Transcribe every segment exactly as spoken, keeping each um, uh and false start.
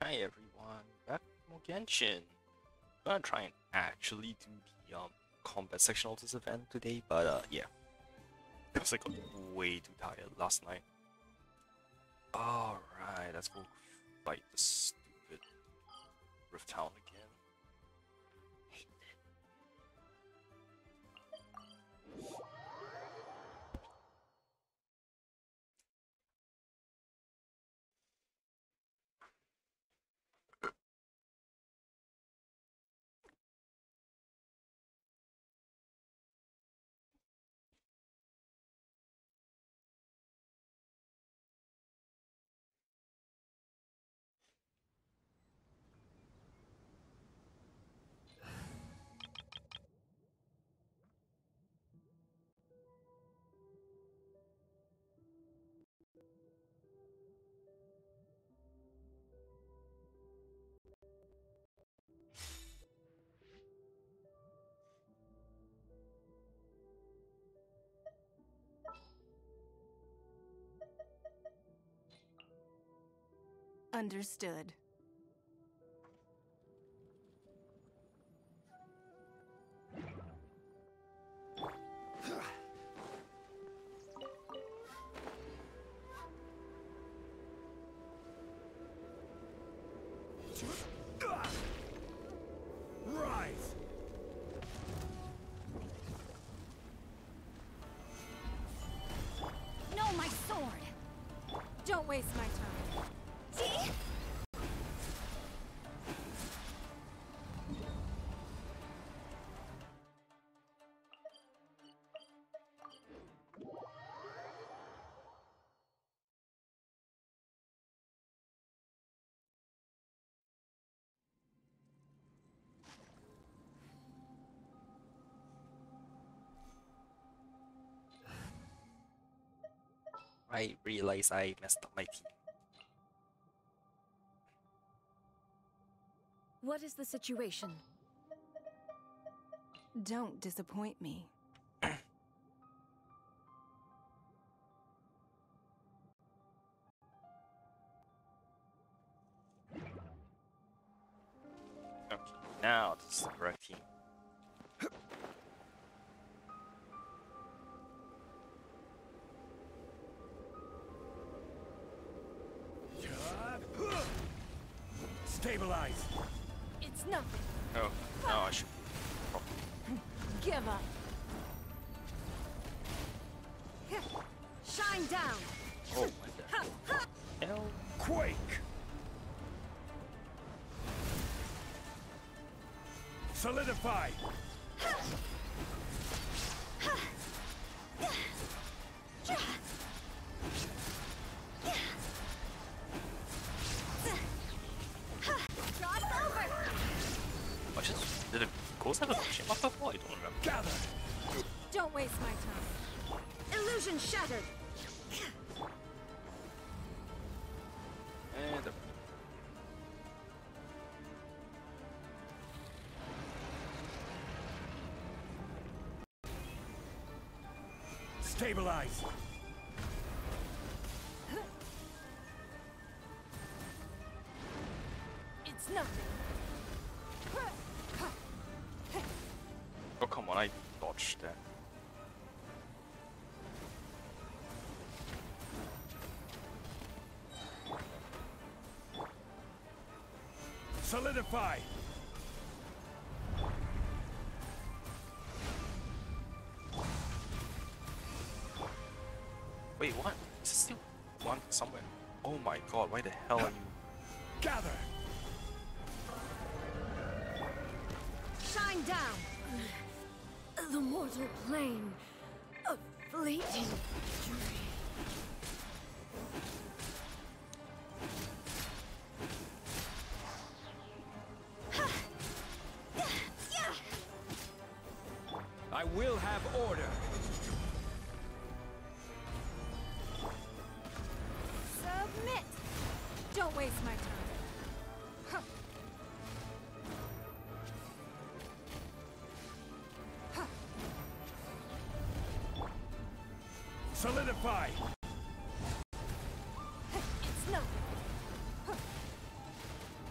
Hi everyone, back from Genshin. I'm gonna try and actually do the um combat section of this event today, but uh yeah, because I got way too tired last night. Alright, let's go fight the stupid Rift Town again. Understood. Rise! No, my sword! Don't waste my time. See? I realized I messed up my team. What is the situation? Don't disappoint me. Okay, now this is the correct team. Stabilize! It's nothing. Oh, no, I should. Oh. Give up. Shine down. Oh, what the hell? Quake! Solidify! I just did a ghost have a shit mark before? I don't remember. Gather! Don't waste my time. Illusion shattered. And the Stabilize! It's nothing. oh come on, I dodged that. Solidify! Wait, what? Is it still one somewhere? Oh my god, why the hell are you? Gather! Shine down. The mortal plane. A fleeting dream. I will have order! Submit. Don't waste my time. Huh. Huh. Solidify! It's nothing. Huh.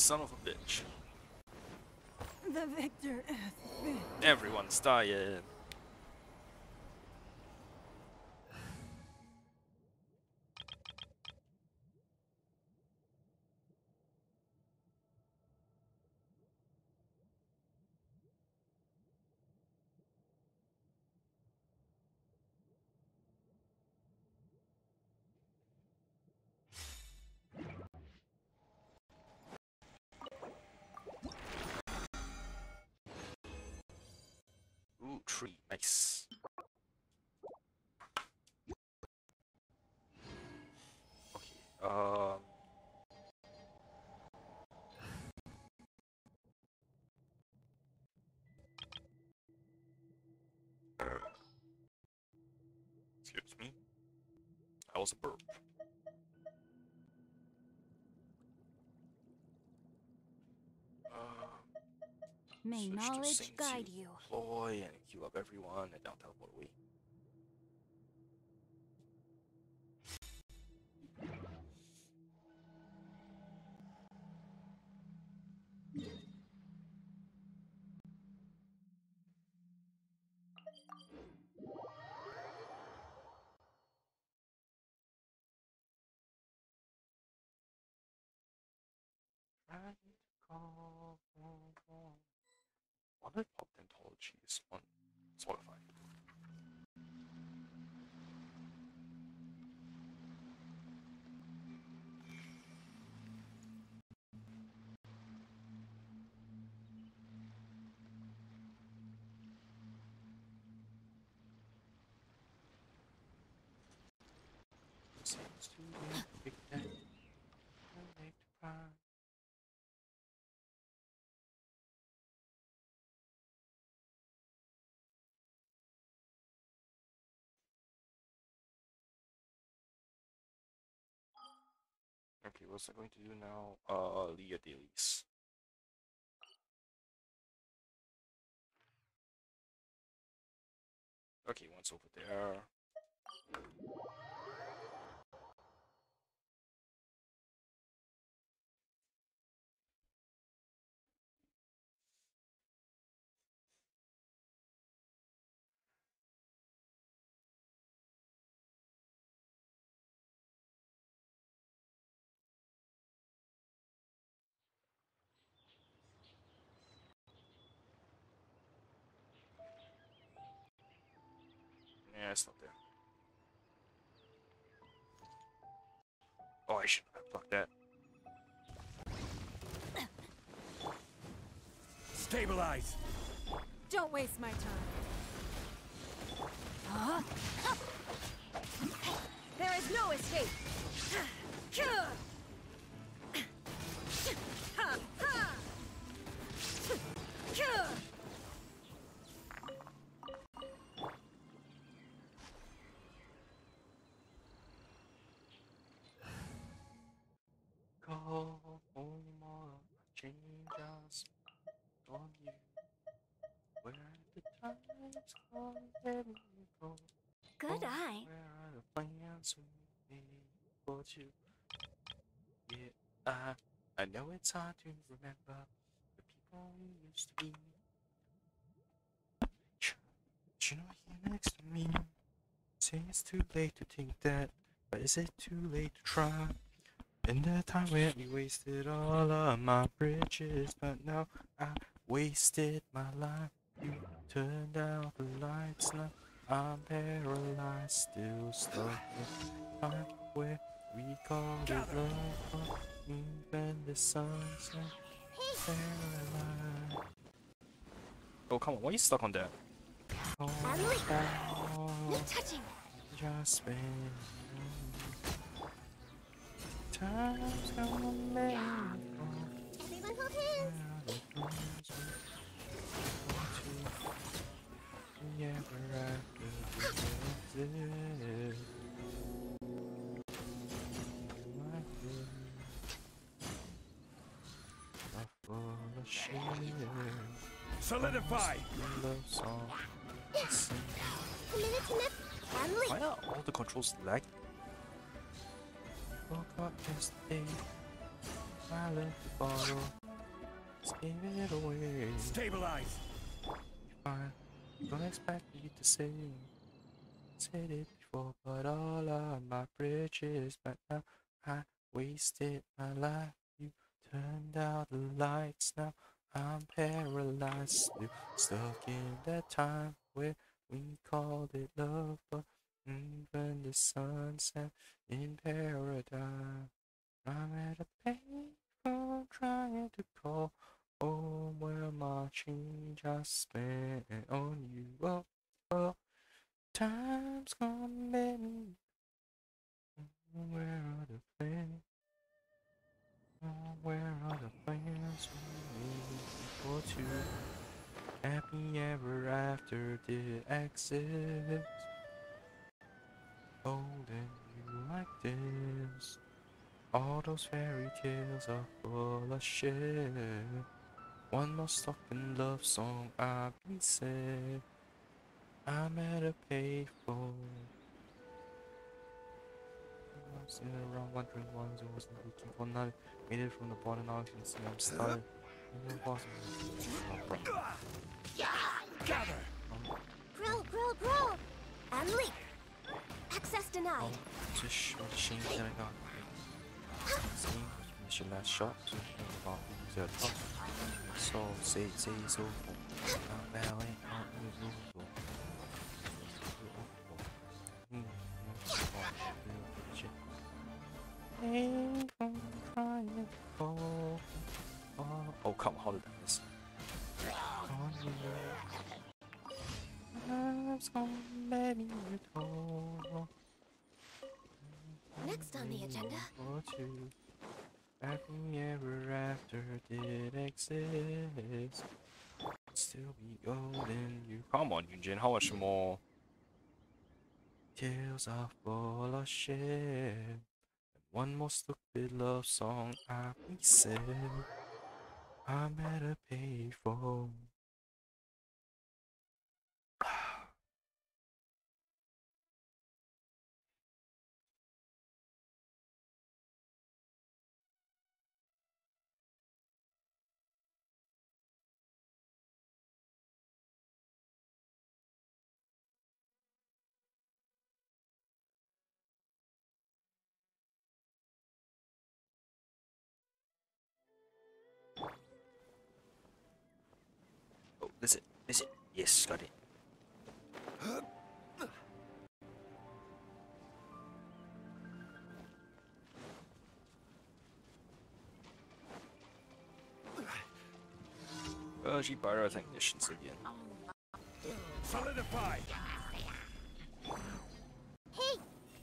son of a bitch. The victor hath been. Everyone's dying. Ooh, tree, nice. Okay, um. Excuse me. I was a burp. Uh, May switch to knowledge sing guide to you. deploy and queue up everyone and now teleport away. Trying to call for- What are pop anthologies on Spotify? Seems too late to pick that. Too late to find. Okay, what's I going to do now? Uh, Leah dailies. Okay, one's over there. Yeah, it's not there. Oh, I should have blocked that. Stabilize. Don't waste my time. Huh? There is no escape. Call only more changes on you. Where the times come and go. Good Oh, eye. where are the plans we made for two? Yeah, I, I know it's hard to remember the people we used to be. But you know here next to me. Say it's too late to think that, but is it too late to try? In the time when we wasted all of my bridges, but now I wasted my life. You turned out the lights, now I'm paralyzed, still stuck in time where we called it love. Even the sun's paralyzed. Oh, come on, why are you stuck on that? Oh, No touching. just been time's gonna make Everyone hold hands. Solidify. Why are all the controls lag? Woke up yesterday, I left the bottle. Just give it away. Stabilize. Fine. Don't expect me to say. Said it before, but all of my bridges. But now I wasted my life. You turned out the lights. Now I'm paralyzed. Still stuck in that time where we called it love. But even the sun set in paradise. I'm at a payphone trying to call home where my change I spent on you. Oh, oh, time's gone, baby. Where are the plans? Oh, where are the plans we made for two? Happy ever after did exist. Holding you like this. All those fairy tales are full of shit. One more stuck-in love song I've been said. I'm at a payphone. I'm sitting around wondering why I wasn't looking for nothing. Made it from the bottom, now I can see I'm starting. Gather. Grill, grill, grill! And leap! Access denied. Just what a shame that I got. Same was your last shot. So about who's at top. So say say so. I'm ballet on the Hey, I'm trying to fall. Oh, come on, hold it this. On you. Love's gone, baby, you told. Next on the agenda. For two. Happy ever after did exist. Still be golden. You come on, Yunjin. How much more? Tales are full of shit. One more stupid love song I be said. I'm at a payphone. Oh, that's it. That's it. Yes, got it. Urgy pyro technicians again. Solidify. Hey!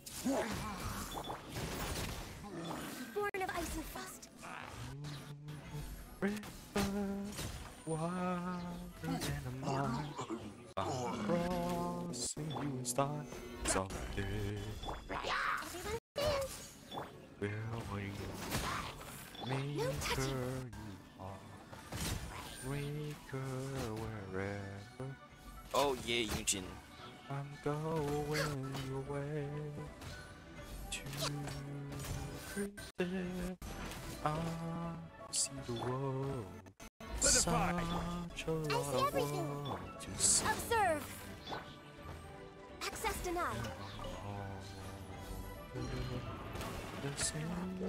Born of ice and frost. River, wider than a mile. I'm crossing you in style someday. Everyone dance! Will we make No her touching. you are? Break her wherever. Oh yeah, Eugene. I'm going your way to pretend I see the world. Such Solidify. a lot see of everything. world to see. Observe! Access denied. The same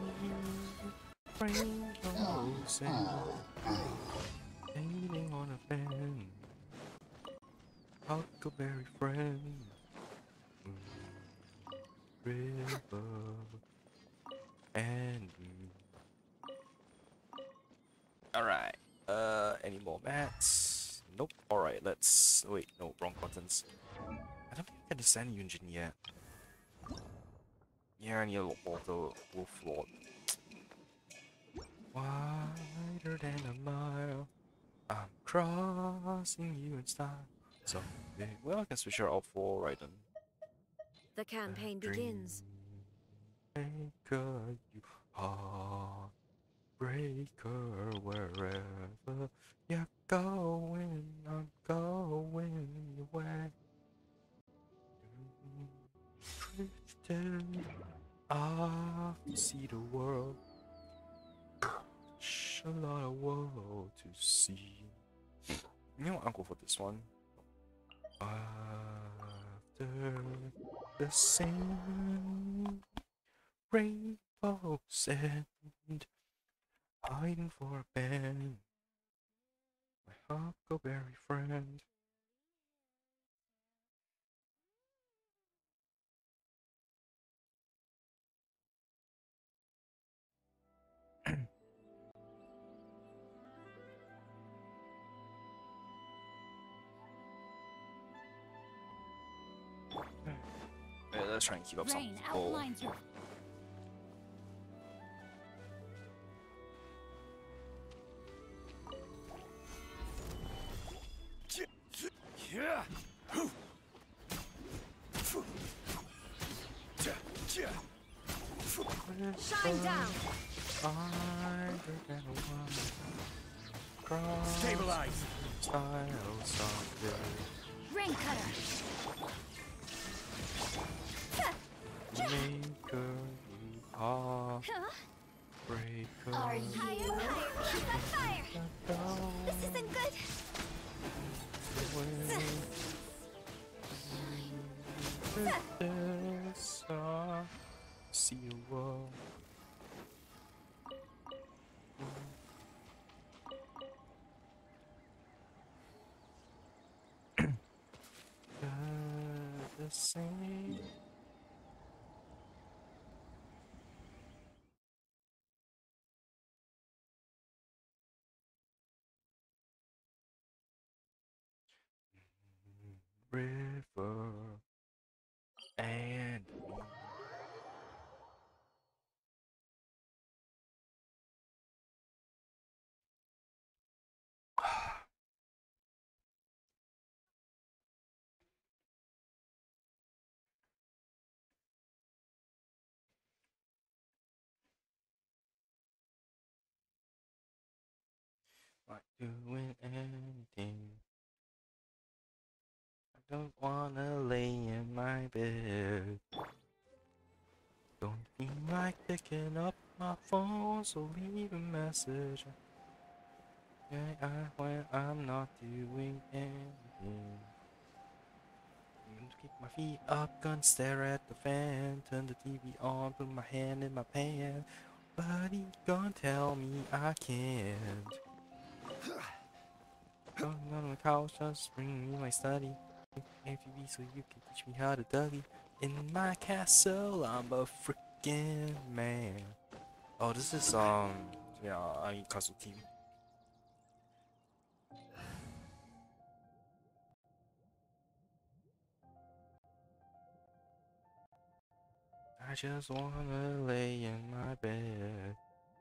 rainbows and painting on a pen. Huckleberry friend. River and alright. Uh, any more mats? Nope. Alright, let's wait. No, wrong buttons. I don't think I can descend engine yet. Yeah, I need a lot more of the wolf lord. Wider than a mile, I'm crossing you in style. So big. Well, I can switch her out for right then. The campaign begins. Maker, you heartbreaker, wherever you're going, I'm going your way. Drifting off to see the world. Shh. a lot of world to see. You know what? I'll go for this one. After the same rainbow's end, hiding for a bend, my huckleberry friend. Yeah, let's try and keep up some Rain goal. outlines your Yeah. shine down. Stabilize. Style someday. Rain cutter. Maker, off, Huh? breaker. Are you higher? Keep on fire. This isn't good. This uh, see you world. The same. River and me. Not doing anything. I don't wanna lay in my bed. Don't feel like picking up my phone, so leave a message. Yeah, I, when I'm not doing anything. Kick my feet up, gun stare at the fan, turn the T V on, put my hand in my pants. But he gonna tell me I can't. Going on the couch, just bring me my study. If you be so you can teach me how to Dougie. In my castle, I'm a freaking man. Oh, this is um, yeah, I castle team. I just wanna lay in my bed.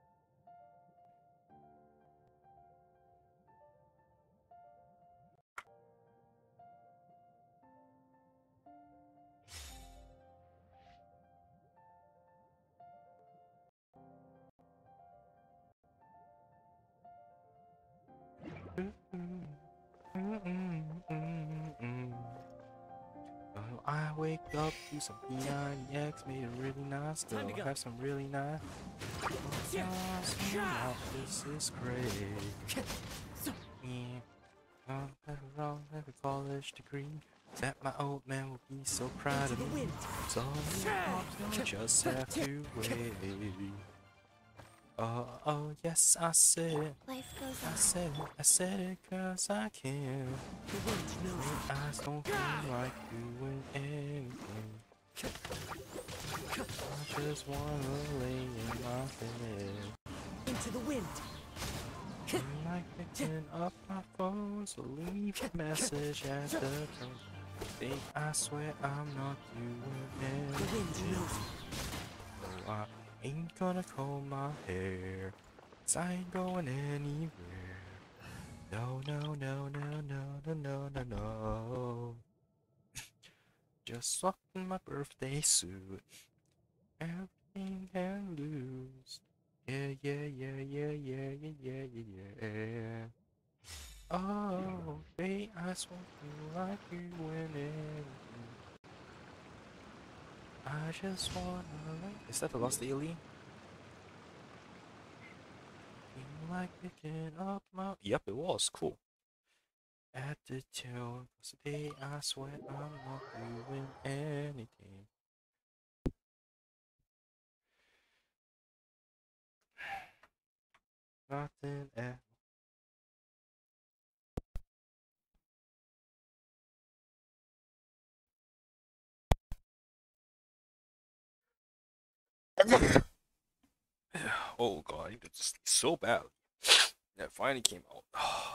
Uh, I wake up, do some P ninety X, made it really nice. Go Time to go. have some really nice. Awesome, this is great. Yeah. I'll have a long, have a college degree. That my old man will be so proud of me. So I just have to wait. Oh, oh, yes, I said it. Life goes I on. said it. I said it cause I can. My eyes don't feel like doing anything. I just wanna lay in my bed. Into the wind. I'm like picking up my phone, so leave a message at the tone. Think I swear I'm not doing The wind anything. knows. No, I ain't gonna comb my hair, 'cause I ain't going anywhere. No, no, no, no, no, no, no, no, no. Just swapped in my birthday suit. Everything can lose. Yeah, yeah, yeah, yeah, yeah, yeah, yeah, yeah, yeah. Oh, babe, I just want you like you winning. I just wanna like. Is that the Lost Daily? like picking up my. Yep, it was cool. At the tail, today I swear I'm not doing anything. Nothing at oh god, I need to sleep so bad. That finally came out.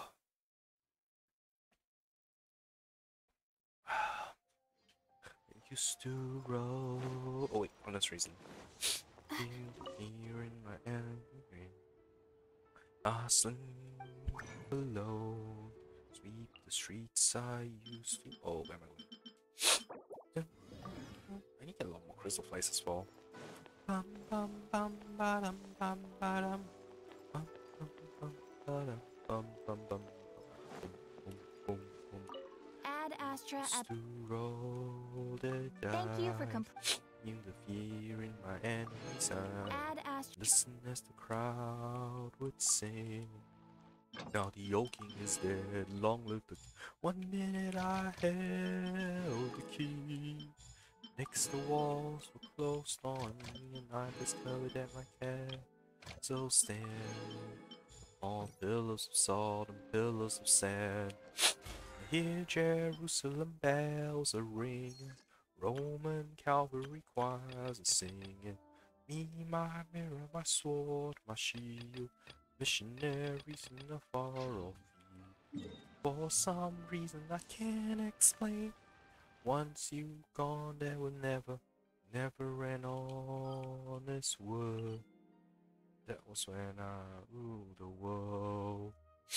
It used to roll. Oh wait, for this reason. Feel the fear in my enemy. I sleep alone. Sweep the streets I used to. Oh, where am I going? I need to get a lot more crystal flakes as well. Bum bum bum ba-dum bum ba-dum. Bum bum bum ba-dum bum bum bum. Boom boom boom boom. Add Astra Used at. to roll the dice. Thank you for comp. Knew the fear in my enemy's eye. Add Astra. Listen as the crowd would sing. Now the old king is dead, long live the. One minute I held the key. Next the walls were closed on me, and I discovered that my castle stand on pillars of salt and pillars of sand. I hear Jerusalem bells a ringing, Roman cavalry choirs a singing. Me, my mirror, my sword, my shield, missionaries in the far off field. For some reason I can't explain. Once you gone, there will never, never an honest word. That was when I ruled the world.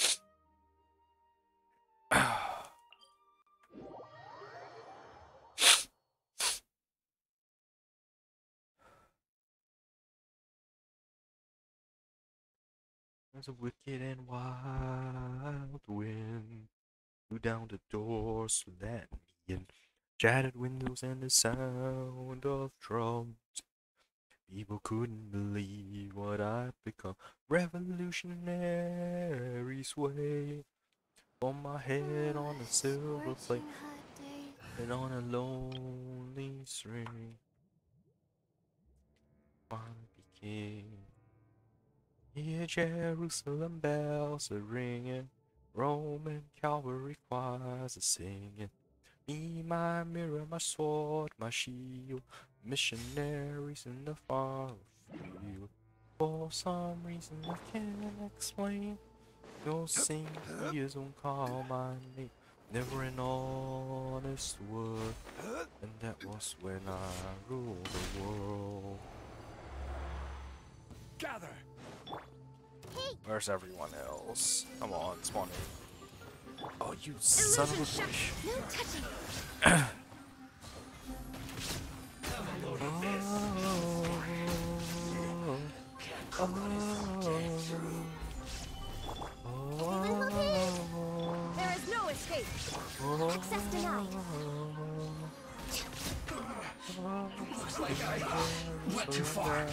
There's a wicked and wild wind blew down the doors, so let me in. Shattered windows and the sound of drums. People couldn't believe what I'd become. Revolutionary sway on my head on a silver plate and on a lonely string. Wanna be king. Hear Jerusalem bells are ringing, Roman cavalry choirs are singing. Me, my mirror, my sword, my shield, missionaries in the far field. For some reason I can't explain, no singers won't call my name. Never an honest word, and that was when I ruled the world. Gather. Where's everyone else? Come on, spawn in. Oh, you son of a bitch. No touching. Oh, oh, oh, There is no escape. oh, Access denied. Went too far.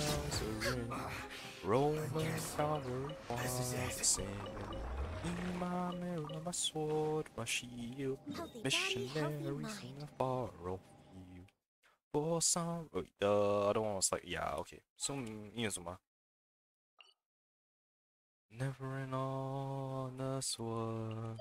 Roman cavalry singing. In my mirror, my sword, my shield, Healthy body, healthy missionaries in mind. the far off field. For some, wait, the other one was like, yeah, okay. So, Inazuma. Never an honest word.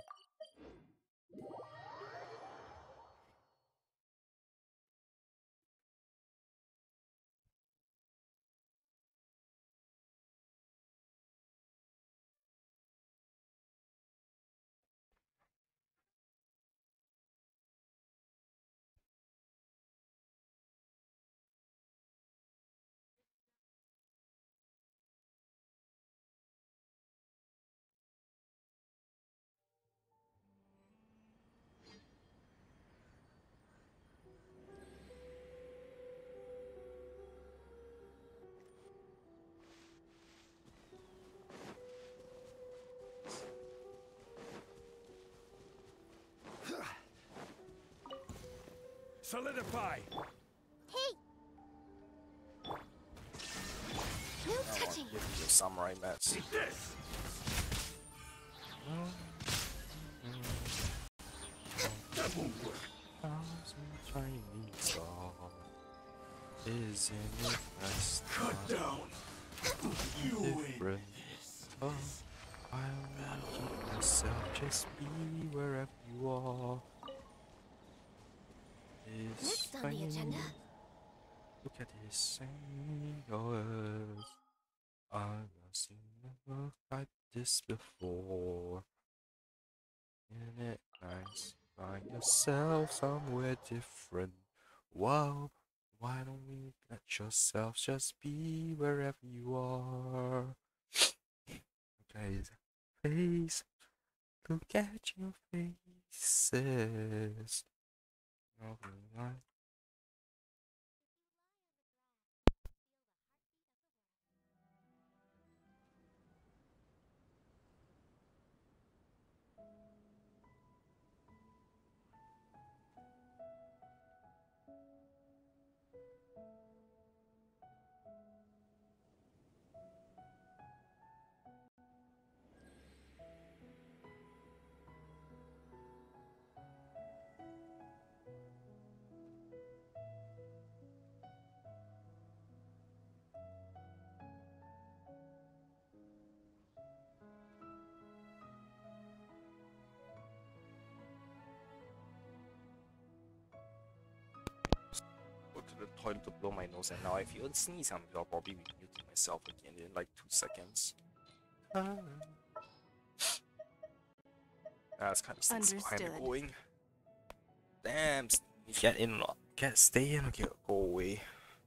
Solidify. Hey. No I want to touching. give you a samurai match. Eat this. Thousand Chinese star. Isn't it nice? Cut down. You win. Different. Oh, I'll keep myself. Just be wherever you are. It's Next on the fine. agenda. Look at this thing. Yours. I've not seen a look like this before. Isn't it nice? Find yourself somewhere different. Wow, why don't we let yourself just be wherever you are? Okay, face, look at your faces. Okay, go to the toilet to blow my nose, and now I feel a sneeze. I'm I'll probably be muting myself again in like two seconds. Ah. That's kind of sneeze behind me Understood. going. Damn, get in, get stay in, okay, go away.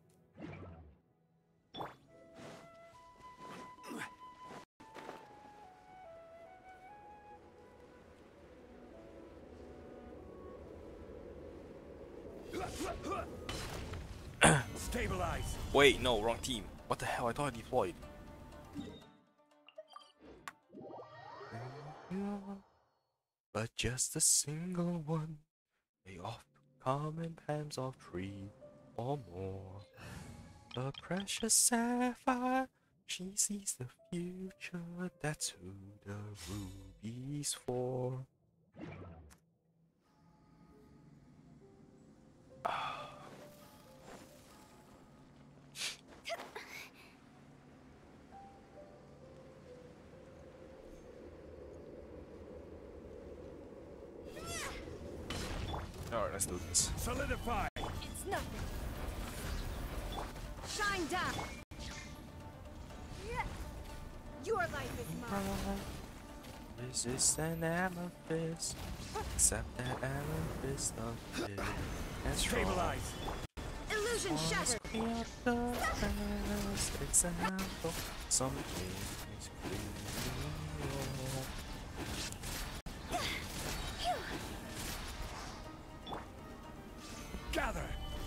Stabilize. Wait, no, wrong team. What the hell? I thought I deployed. But just a single one. They off common hands of three or more. The precious sapphire, she sees the future. That's who the ruby's for. Alright, let's do this. Solidify. It's nothing. Shine down. Your life is mine. Resist an amethyst, except that amethyst of it. That's Stabilize. Illusion shattered. The best example, something is clear. Gather.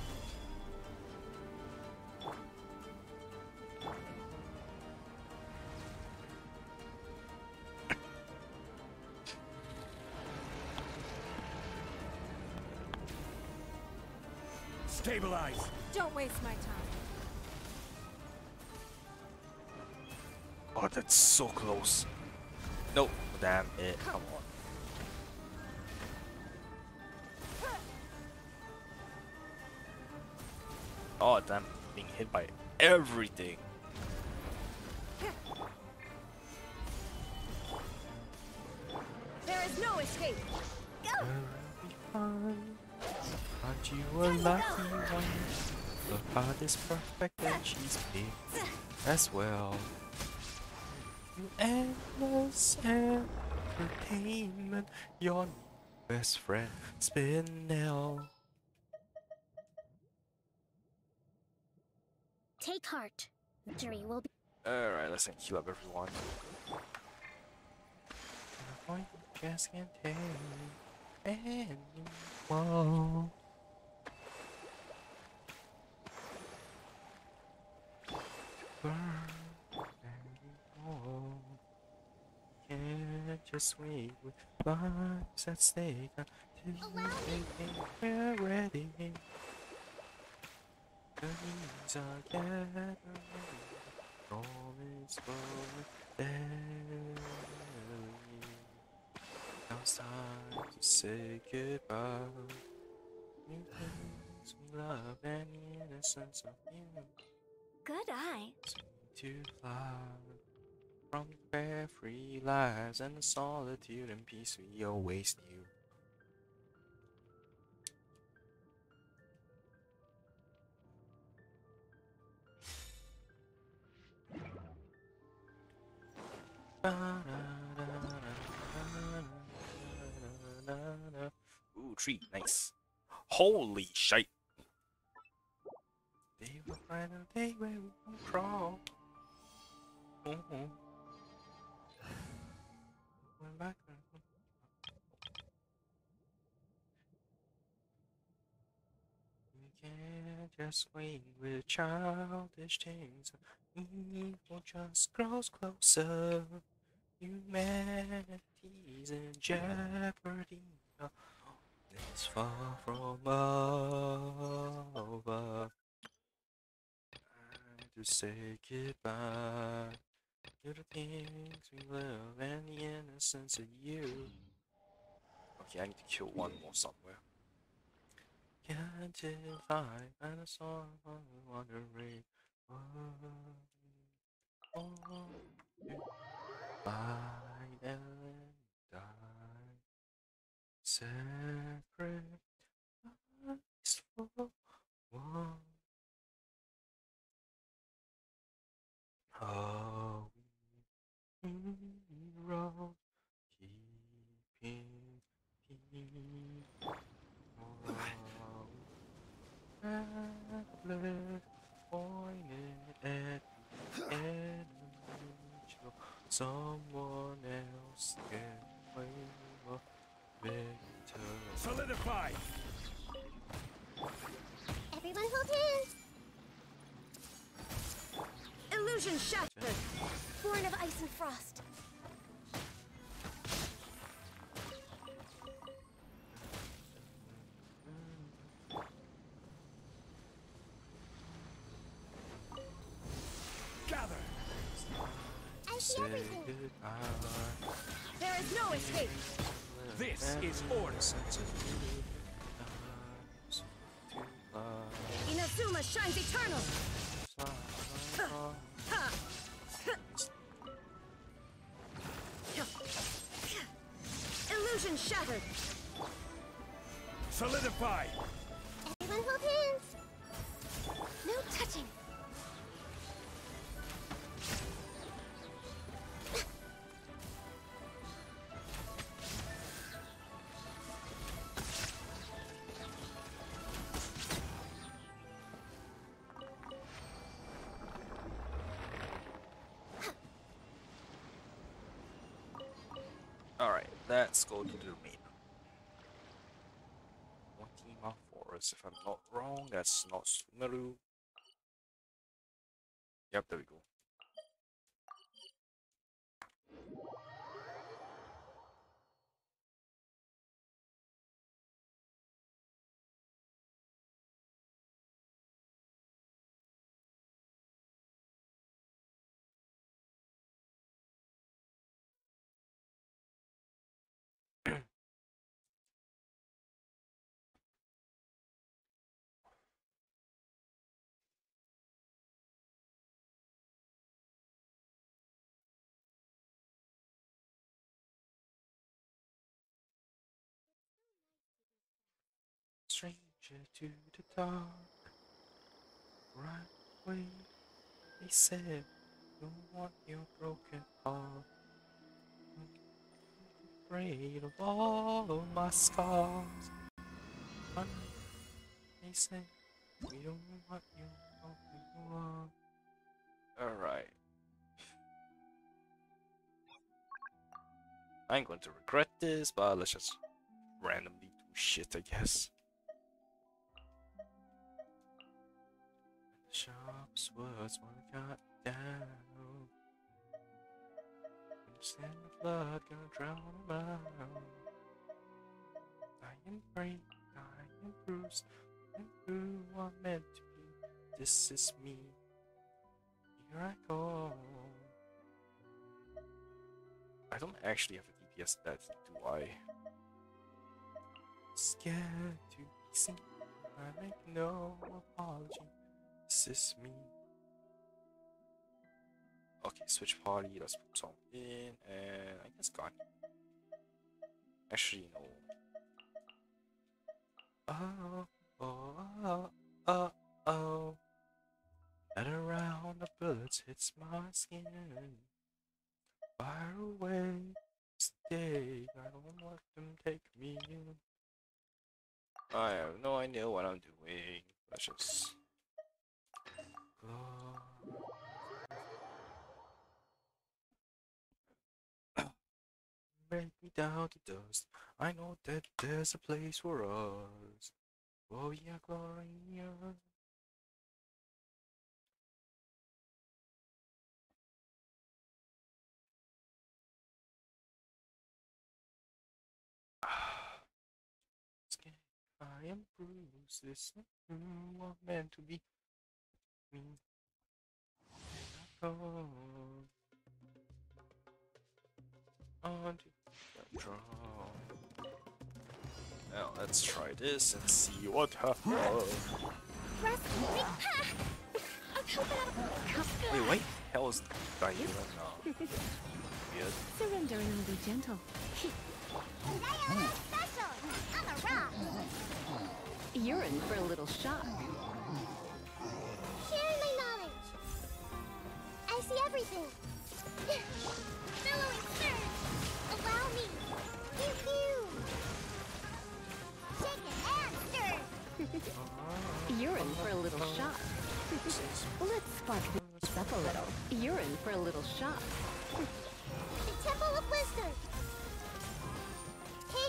Stabilize. Don't waste my time. Oh, that's so close. Nope, damn it, come on. Oh, damn, being hit by everything. There is no escape. Go. Where will be fun? Aren't you a lucky one? The heart is perfect and she's picked as well. You endless entertainment, your best friend, Spinel. Take heart. Victory will be. Alright, let's heal up everyone. And I just can't take anymore. Burn anymore. Can't just wait with lives at stake until we're ready. The needs are gathering, all is going there. It's time to say goodbye. New things we love and the innocence of you Good eye. seem to fly from the carefree lives and the solitude and peace we always knew. Ooh, tree, nice. Holy shite. They will find a day where we will crawl. Mm-hmm. Went back. You can't just swing with childish things. Evil just grows closer. Humanity's in jeopardy. It's far from over. Time to say goodbye to the things we love and the innocence of you. Okay, I need to kill one more somewhere. Can't define and a song of wandering. Find and die. Separate eyes for one. How we run, keeping peace. Tablet pointed at the enemy, so someone else can claim a victory. Solidify! Everyone hold hands. Illusion shattered. Born of ice and frost. Gather! I see Say everything. goodbye. There is no escape. This is order. Inazuma shines eternal. Ha! Illusion shattered. Solidify! Everyone hold hands. No touching. Alright, let's go to the main. One team of forest, if I'm not wrong, that's not Sumeru. Yep, there we go. Stranger to the dark, right away. They said, don't want your broken heart. I'm afraid of all of my scars. But they said, we don't want you broken heart. Alright. I ain't going to regret this, but let's just randomly do shit, I guess. The sharp's words when I got down. Understand the flood gonna drown him out. I am brave, I am bruised, and who I'm meant to be. This is me. Here I go. I don't actually have a D P S that, do I? scared to be seen. I make no apology. This is me. Okay, switch party. Let's put song in, and I guess gone. Actually, no. Oh, oh, oh, oh, oh. And around the bullets hits my skin. Fire away, stay. I don't let them take me in. I have no idea what I'm doing. Let's just go. Break me down to dust. I know that there's a place for us. Oh yeah, Gloria. I am Bruce. This is what meant to be me. Go on to the drum. Now let's try this and see what happens. Wait, what the hell is the guy doing now? Weird. Surrender and be gentle. Special! I'm a rock! You're in for a little shock. Share my knowledge! I see everything! Billowing surge! Allow me! Pew pew! Shake it and stir! You're in for a little shock. Let's spark this up a little. You're in for a little shock. The Temple of Wisdom! Hey!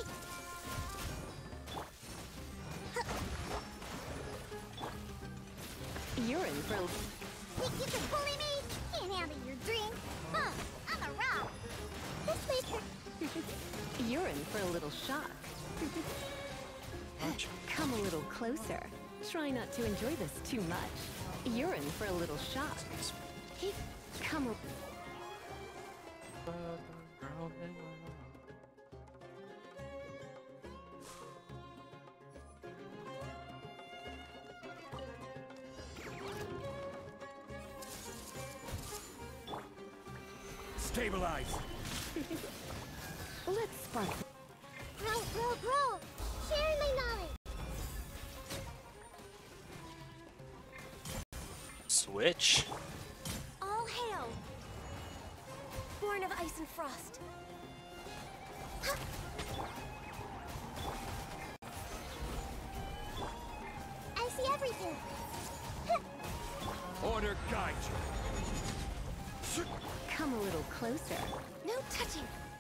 You're in for a... Think you can bully me? Can't handle your drink! Huh! I'm a rock! This way for... You're in for a little shock. Come a little closer. Try not to enjoy this too much. You're in for a little shock. Hey, come a... Stabilize. Let's spark... Grow, grow, grow! Share my knowledge! Switch. All hail! Born of ice and frost. I see everything! Order guide you. Come a little closer. No touching!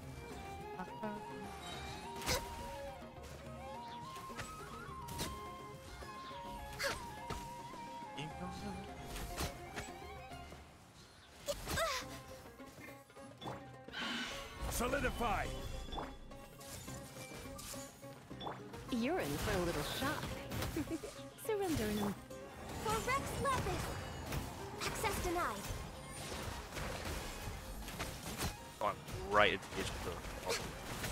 Solidify. You're in for a little shock. Surrender and... For Rex Lapis! Access denied! Oh, I'm right at the edge of the puzzle.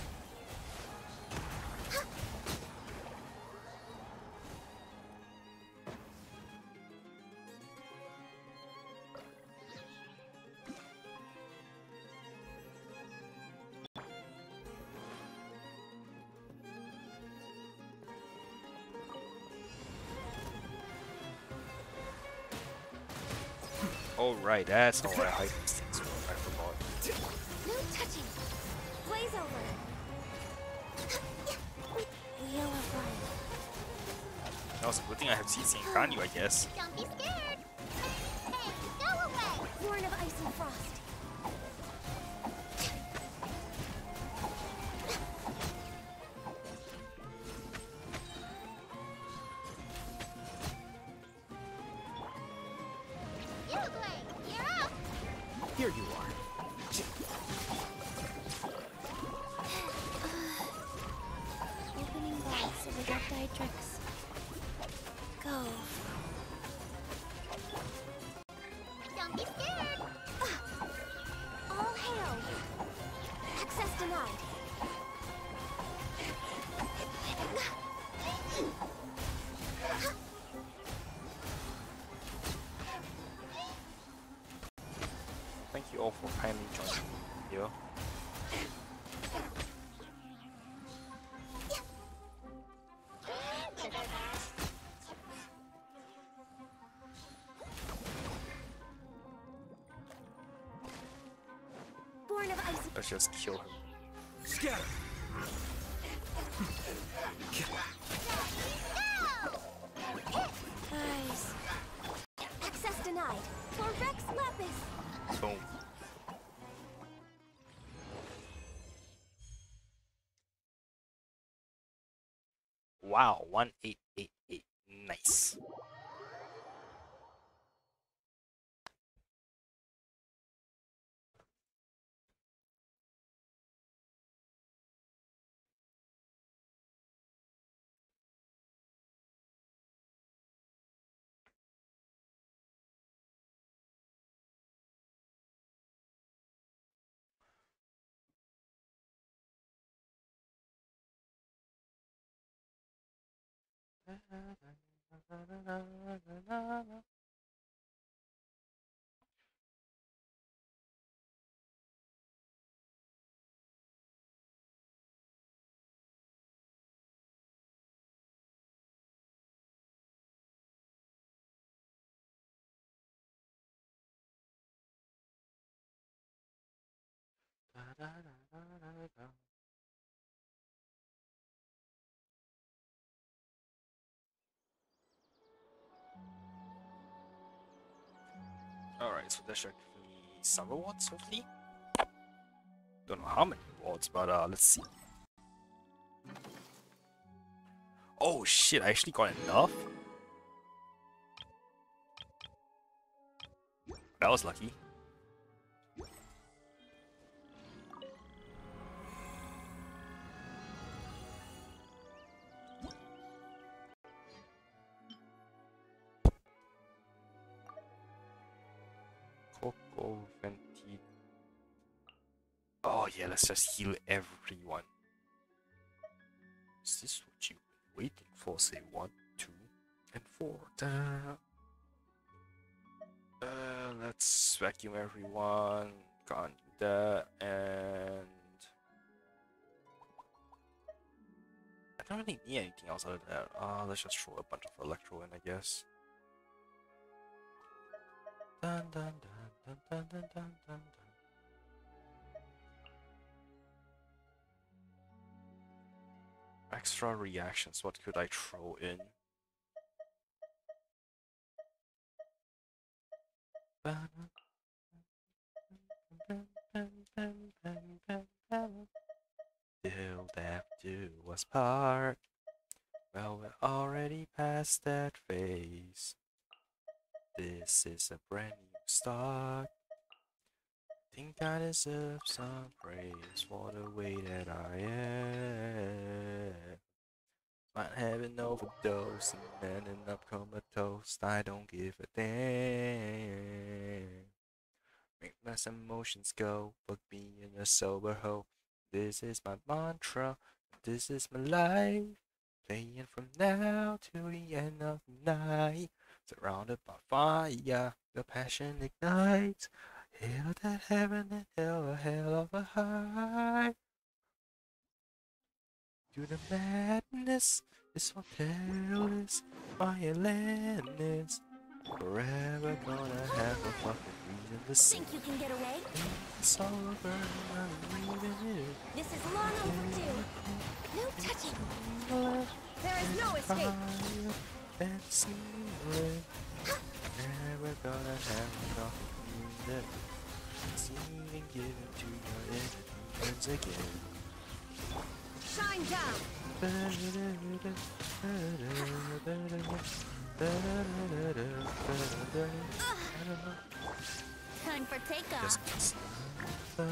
Oh right, that's how I hide these things. I forgot. No touching! Blaze over! Wheel of life. That was a good thing I have C C and Kanyu, I guess. Don't be scared! Hey, go away! Born of ice and frost. Here you are. Opening box of the Dictrix. Go. Don't be scared! All hail! Access denied. all for kindly joining here. Born of ice. Let's just kill him. Scatter! Nice. Access denied. For Rex Lapis. Boom. Wow, one eight eight eight. Nice. Alright, so that should give me some rewards, hopefully. Don't know how many rewards, but uh, let's see. Oh shit, I actually got enough? That was lucky. Coco Venti. Oh yeah, let's just heal everyone. Is this what you've been waiting for? Say one, two, and four. Da. Uh, let's vacuum everyone. Can't do that. And I don't really need anything else other than that. Uh, let's just throw a bunch of electro in, I guess. Dun dun dun dun dun dun dun dun. Extra reactions. What could I throw in? Till death do us part. Well, we're already past that phase. This is a brand new start. Think I deserve some praise for the way that I am. Might have an overdose and then end up comatose. I don't give a damn. Make my emotions go, fuck being a sober hoe. This is my mantra, this is my life. Playing from now to the end of the night. Surrounded by fire, the passion ignites. Hail that heaven and hell, a hell of a high. To the madness, this what hell is. My Atlantis. Forever gonna have a fucking reason to sing. Think you can get away? It's all over, I'm leaving it. This is long overdue. No touching. There is no escape. And ceiling. Never gonna have a fucking reason. It's even given to your innocence again. Shine down. Time for takeoff. Yes. For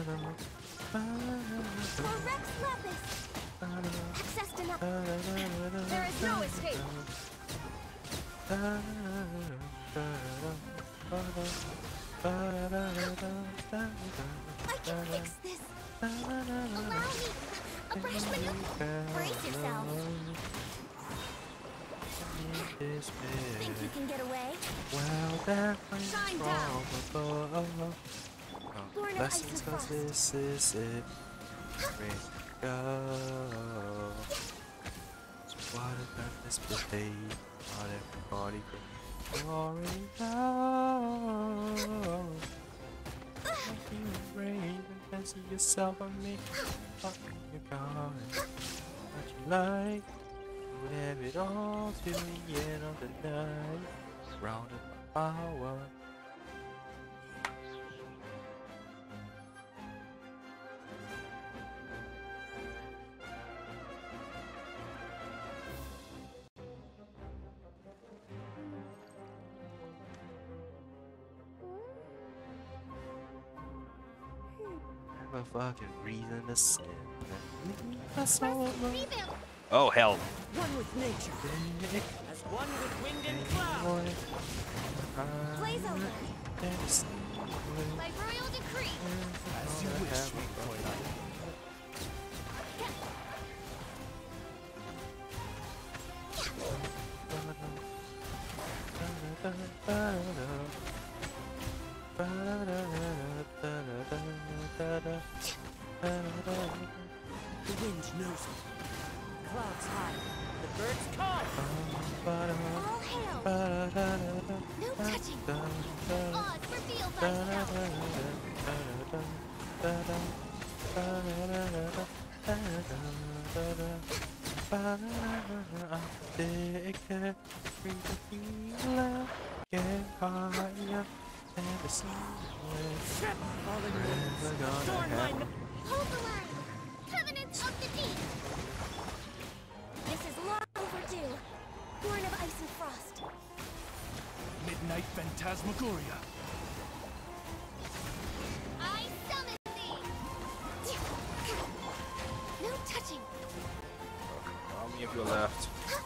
Rex Lapis. Access denied. There is no escape. I can fix this. Allow me a fresh maneuver. Brace yourself. Think you can get away? Well, that Shine down. from above. Oh, Born of ice and Blessings, cause frost. this is it. Ready to go. So what about this birthday? Not everybody can already know. You brave and fancy yourself on me. What you got? What you like? Would have it all till the end of the night. Round of power. Have a fucking reason to sin. That's all. Rebound. Oh hell. One with nature, as one with wind and cloud. Blaze over. Dance. By royal decree. As you wish, sweet Twilight. The wind knows it. Clouds high, the birds call. All hail. No touching. Odds revealed by Addicted, free to feel, get higher than the ceiling. Falling Forever winds, gonna storm happen. line. Hold the line. Covenants of the deep. This is long overdue. Born of ice and frost. Midnight phantasmagoria. I summon thee. No touching. How many of you are left?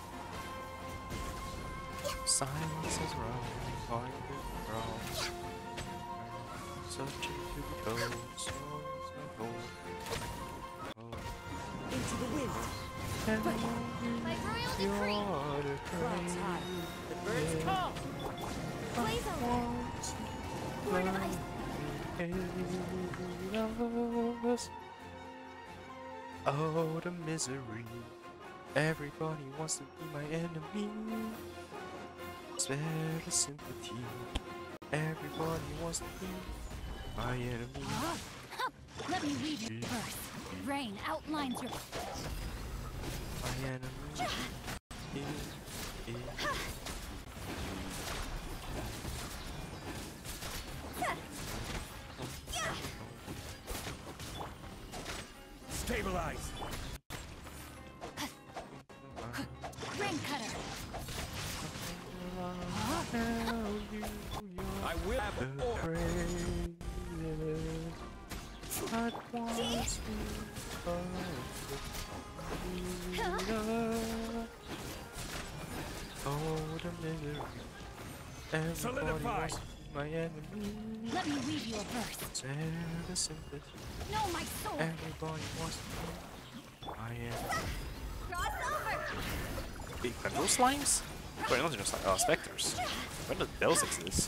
Silence is wrong, heart is wrong. Searching to be told, souls are cold. Into the wind, By royal decree. You're clouds high, the birds call. Blaze over. Born of ice. chaos. Oh, the misery. Everybody wants to be my enemy. Spare the sympathy. Everybody wants to be my enemy. Let me read your verse. Rain outlines your... My enemy. Is, is. Stabilize. Rain cutter. I will have The order. praises that once Oh, the misery. Everybody Solidify. wants to be my enemy. Let me read you a verse. Share the sympathy. No, my soul. Everybody wants to be my enemy. Cross over. Wait, are those slimes? Wait, those are just like, uh, specters. When did those exist?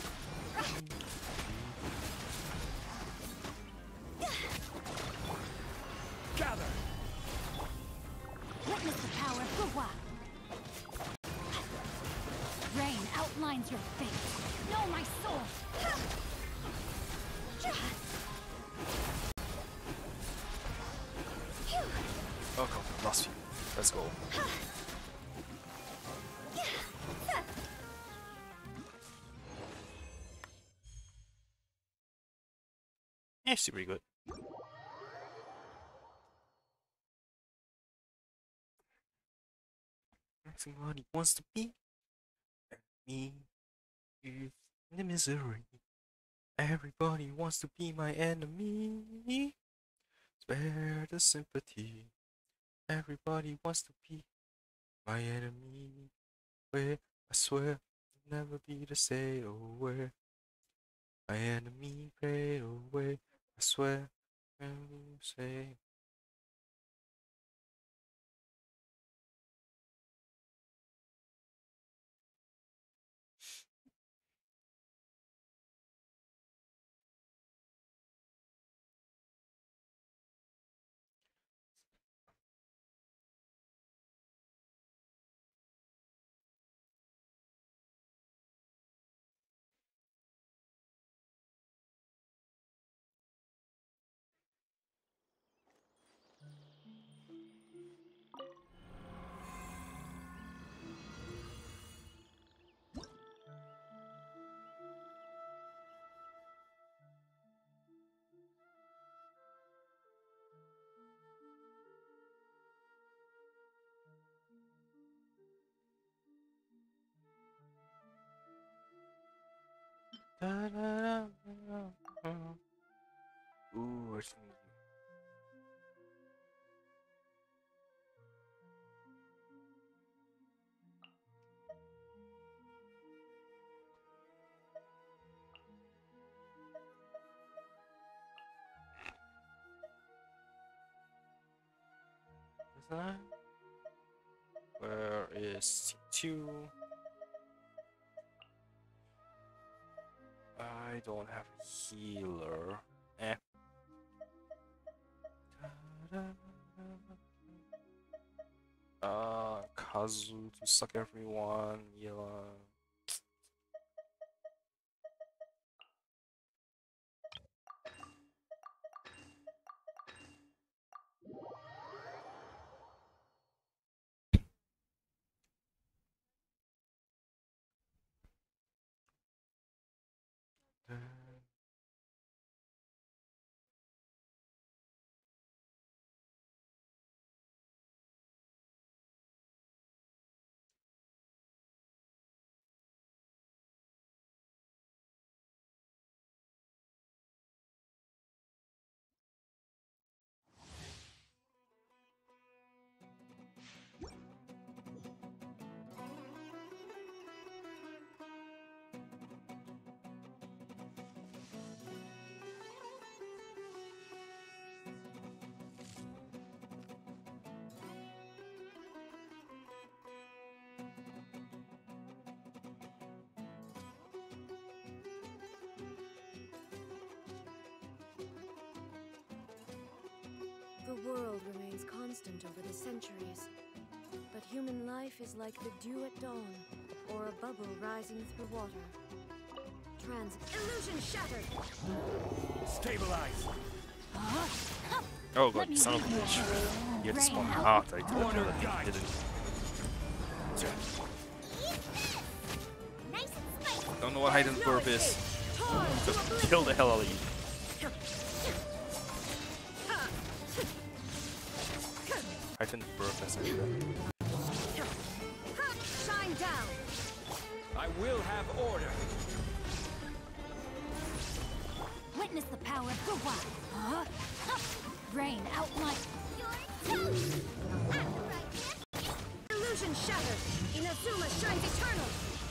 Gather. Witness the power of Hua. Rain outlines your fate. Know my soul. Oh, come on, last few. Let's go. Yeah, she's pretty good. Everybody wants to be me. You the misery. Everybody wants to be my enemy. Spare the sympathy. Everybody wants to be my enemy. Where I swear I'll never be the same. Oh, where my enemy fade away. I swear I'll say. Ooh, I think is that? Where is T two? I don't have a healer. Eh. Uh, Kazu to suck everyone. Yeah. The world remains constant over the centuries, but human life is like the dew at dawn, or a bubble rising through water. Trans illusion shattered. Stabilize. Oh god, son of a bitch. You had to spawn hard, I told you that you didn't. Nice and spicy. Don't know what Hayden's burp is. Just kill the hell out of you. Hayden's burp is anyway. Shine down. I will have order. Witness the power of the wild. Huh? Rain outline. You're toast. At the right tip. Illusion shattered. Inazuma shines eternal.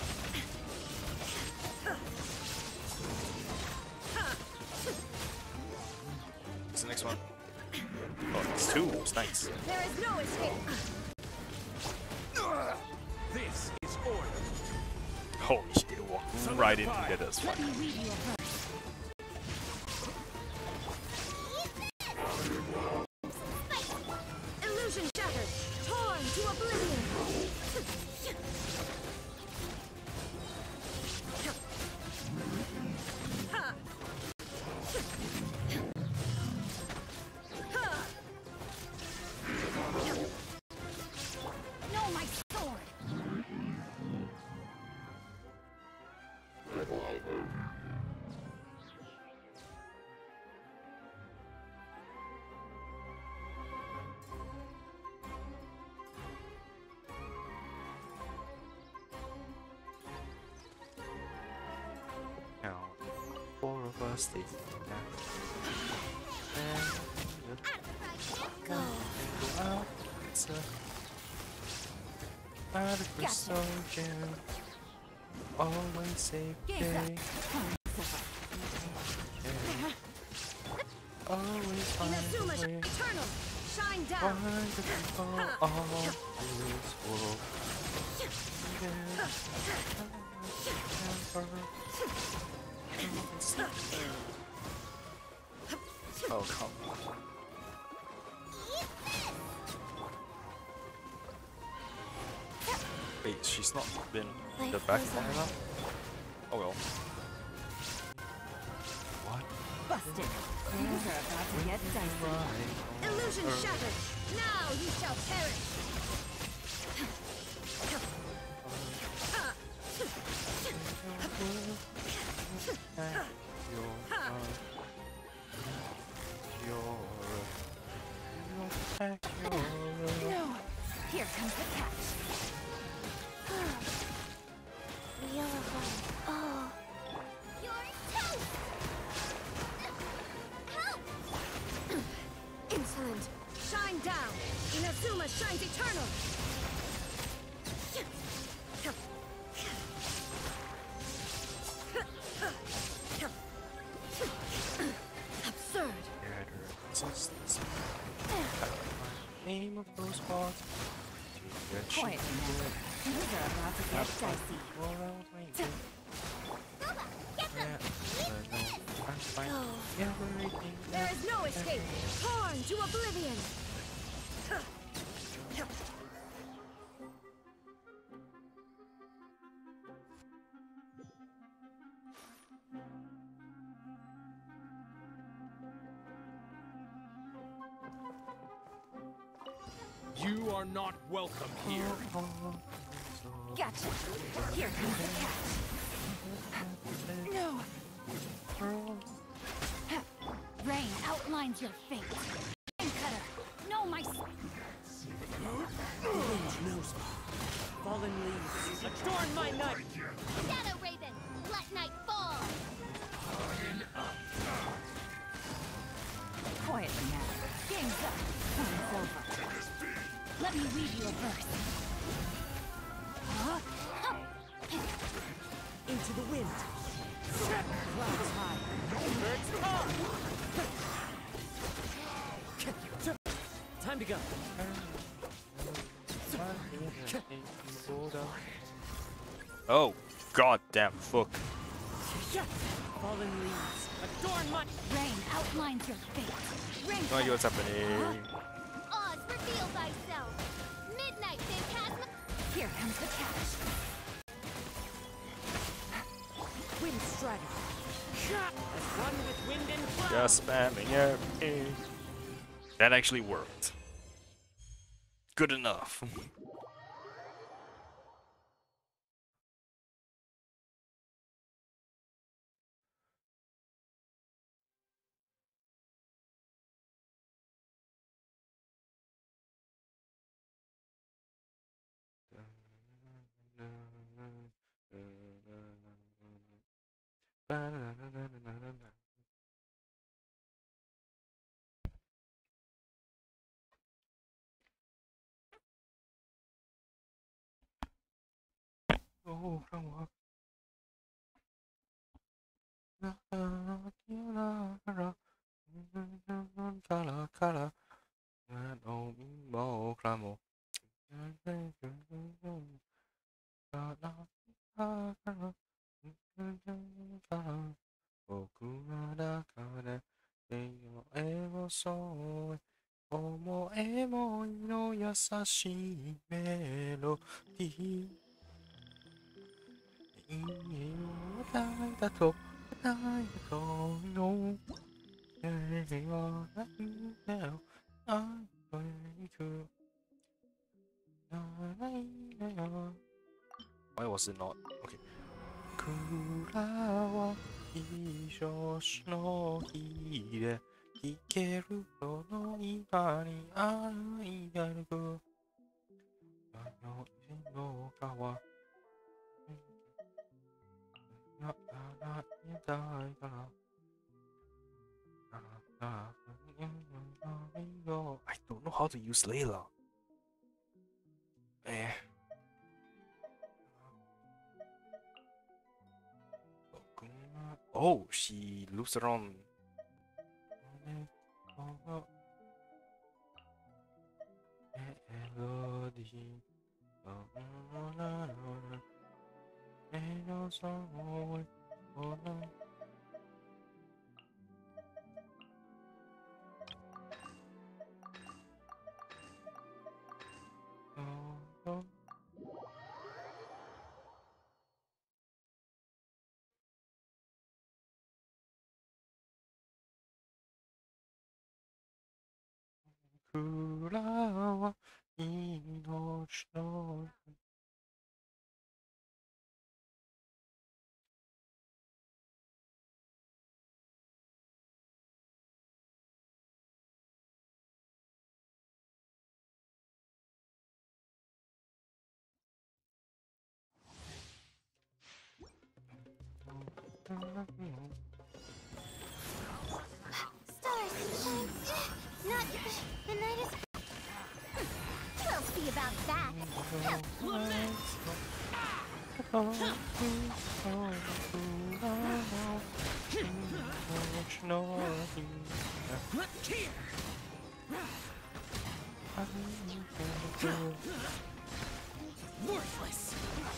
What's the next one? Oh, it's two. It's nice. There is no escape. This is order. Holy shit, it walked right into it. That's Let fine. me read you a verse. Illusion shattered. Torn to oblivion. No, my sword. Now, four of us, they At the right tip. go out. It's a radical soldier. Always save Gaze day. Always find Inazuma a way. eternal. Shine down. Find the people all this world. Oh, come on. Wait, she's not been in the Life back goes long on. enough? Oh well. What? Busted. Things are about to get dicey. Illusion shattered. Now you shall perish. No. Here comes the catch. Oh. You're toast! Help! Insolent. Shine down. Inazuma shines eternal. Absurd. Name of those spots. Quiet now. Things are about to get dicey. Nova, get them! There is no escape. Torn to oblivion. You are not welcome here. Gotcha. Here comes the catch. No. Rain outlines your fate. Rain cutter. No, my. Wind knows me. Fallen leaves. Adorn my night. Shadow Raven, let night fall! Quietly now. Game's up. Time's over. Let me read you a verse. Huh? Huh. Into the wind. Clouds high. Birds come. Time to go. Oh, god damn, fuck. Fallen leaves. Adorn my. Rain outlines your fate. Rain No idea what's happening. Oz, reveal thyself! Midnight Phantasma... Here comes the catch. Wind strider. As one with wind and cloud. Just spamming everything. That actually worked. Good enough. Oh, come on. 思えもいの優しいメロディー家を抱いたと抱いたとの夢はないんだよあといくないんだよ Why was it not? Okay 蔵は一生の日で聞けるその今に愛が歩くあの家の川ならなりたいからI don't know how to use Layla. Eh. Oh, she loops around. Melody. Fulawa inoshno. Stars, shine. Not the, the night is. We'll see about that. Worthless.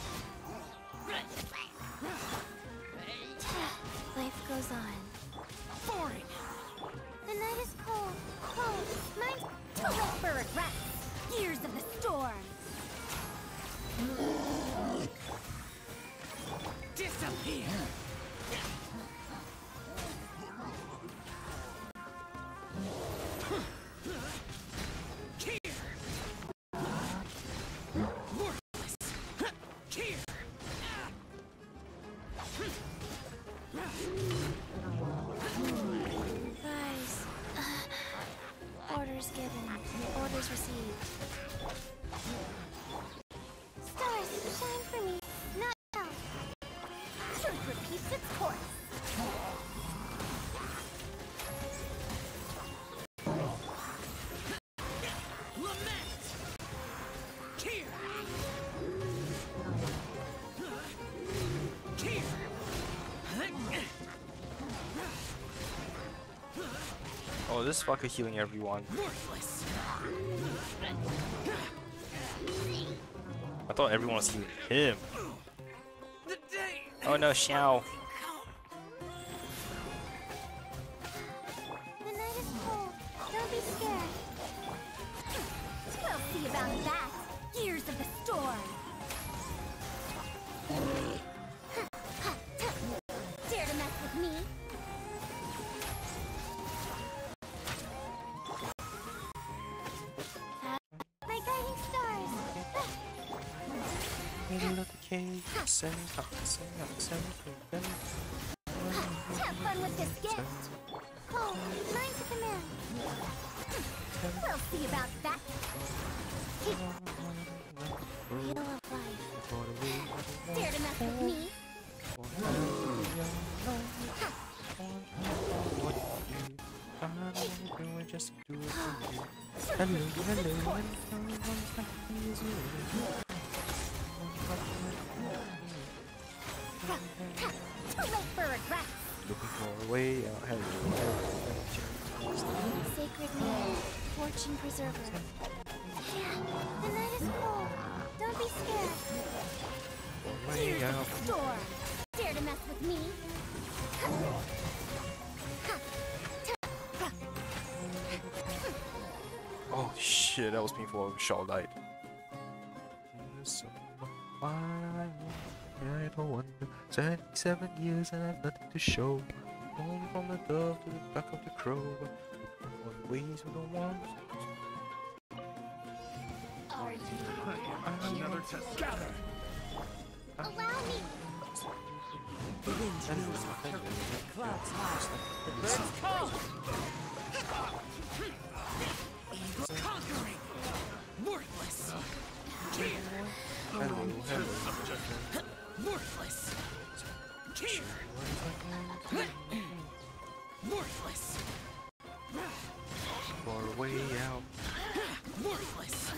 Life goes on. Boring. The night is cold. Cold. Mine's too late for regrets. Years of the storm. Disappear. Here. Worthless. Here. Rise. Orders given. Orders received. Stars, shine for me. Not now. Truth repeats its course. Lament. Here. Here. Oh, this fucker healing everyone. Worthless. I thought everyone was healing him. The day. Oh no, Xiao. The night is cold. Don't be scared. We'll see about that. Years of the storm. Dare to mess with me? My guiding stars. Middle of the cave, sing, sing, sing, sing, Have fun with this gift. Oh, mine to command. We'll see about that. Wheel of life. Dare to mess with me? Just do it for you. Hello, hello, Too late for regrets. looking for a way out. Hello, hello, Sacred name, fortune preserver. The night is cold. Don't be scared. way Years out. of the storm. Dare to mess with me? Oh shit, that was painful. Shaw died. I don't wonder. seventy-seven years and I've nothing to show. Only from the dove to the back of the crow. One ways we don't want. Another test. Gather. Allow me. The wind moves purple. The clouds high. The birds call. Conquering. Worthless. Here. Hello, hello. Worthless. Here. Worthless. For a way out. Worthless.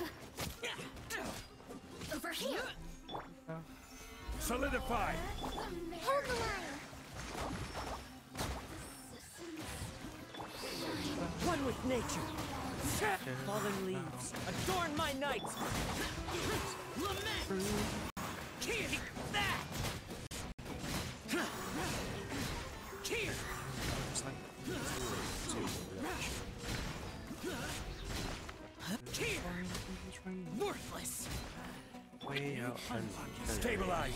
Over here. Solidify. Hold the line. One with nature. Fallen leaves. Adorn my night. Lament. Here. That. Here. Here. Worthless. Way out. Stabilize.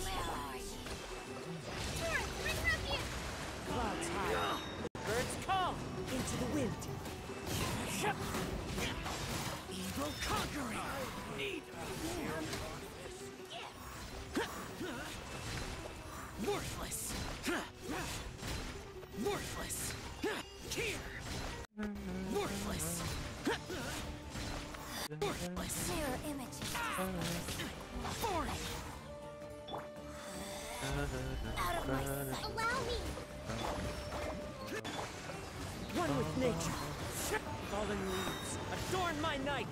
Clouds high. The birds call into the wind. Evil conquering. Need. Worthless. Worthless. Here. Worthless. Worthless. Mirror images. Foreign. Out of my sight. Allow me! One with nature. Fallen leaves. Adorn my night.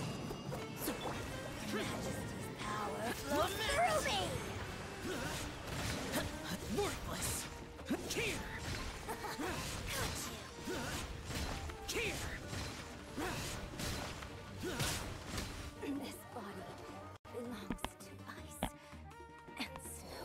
Majesty's power Lament. flows through me. Worthless. Here. Here. This body belongs to ice and snow.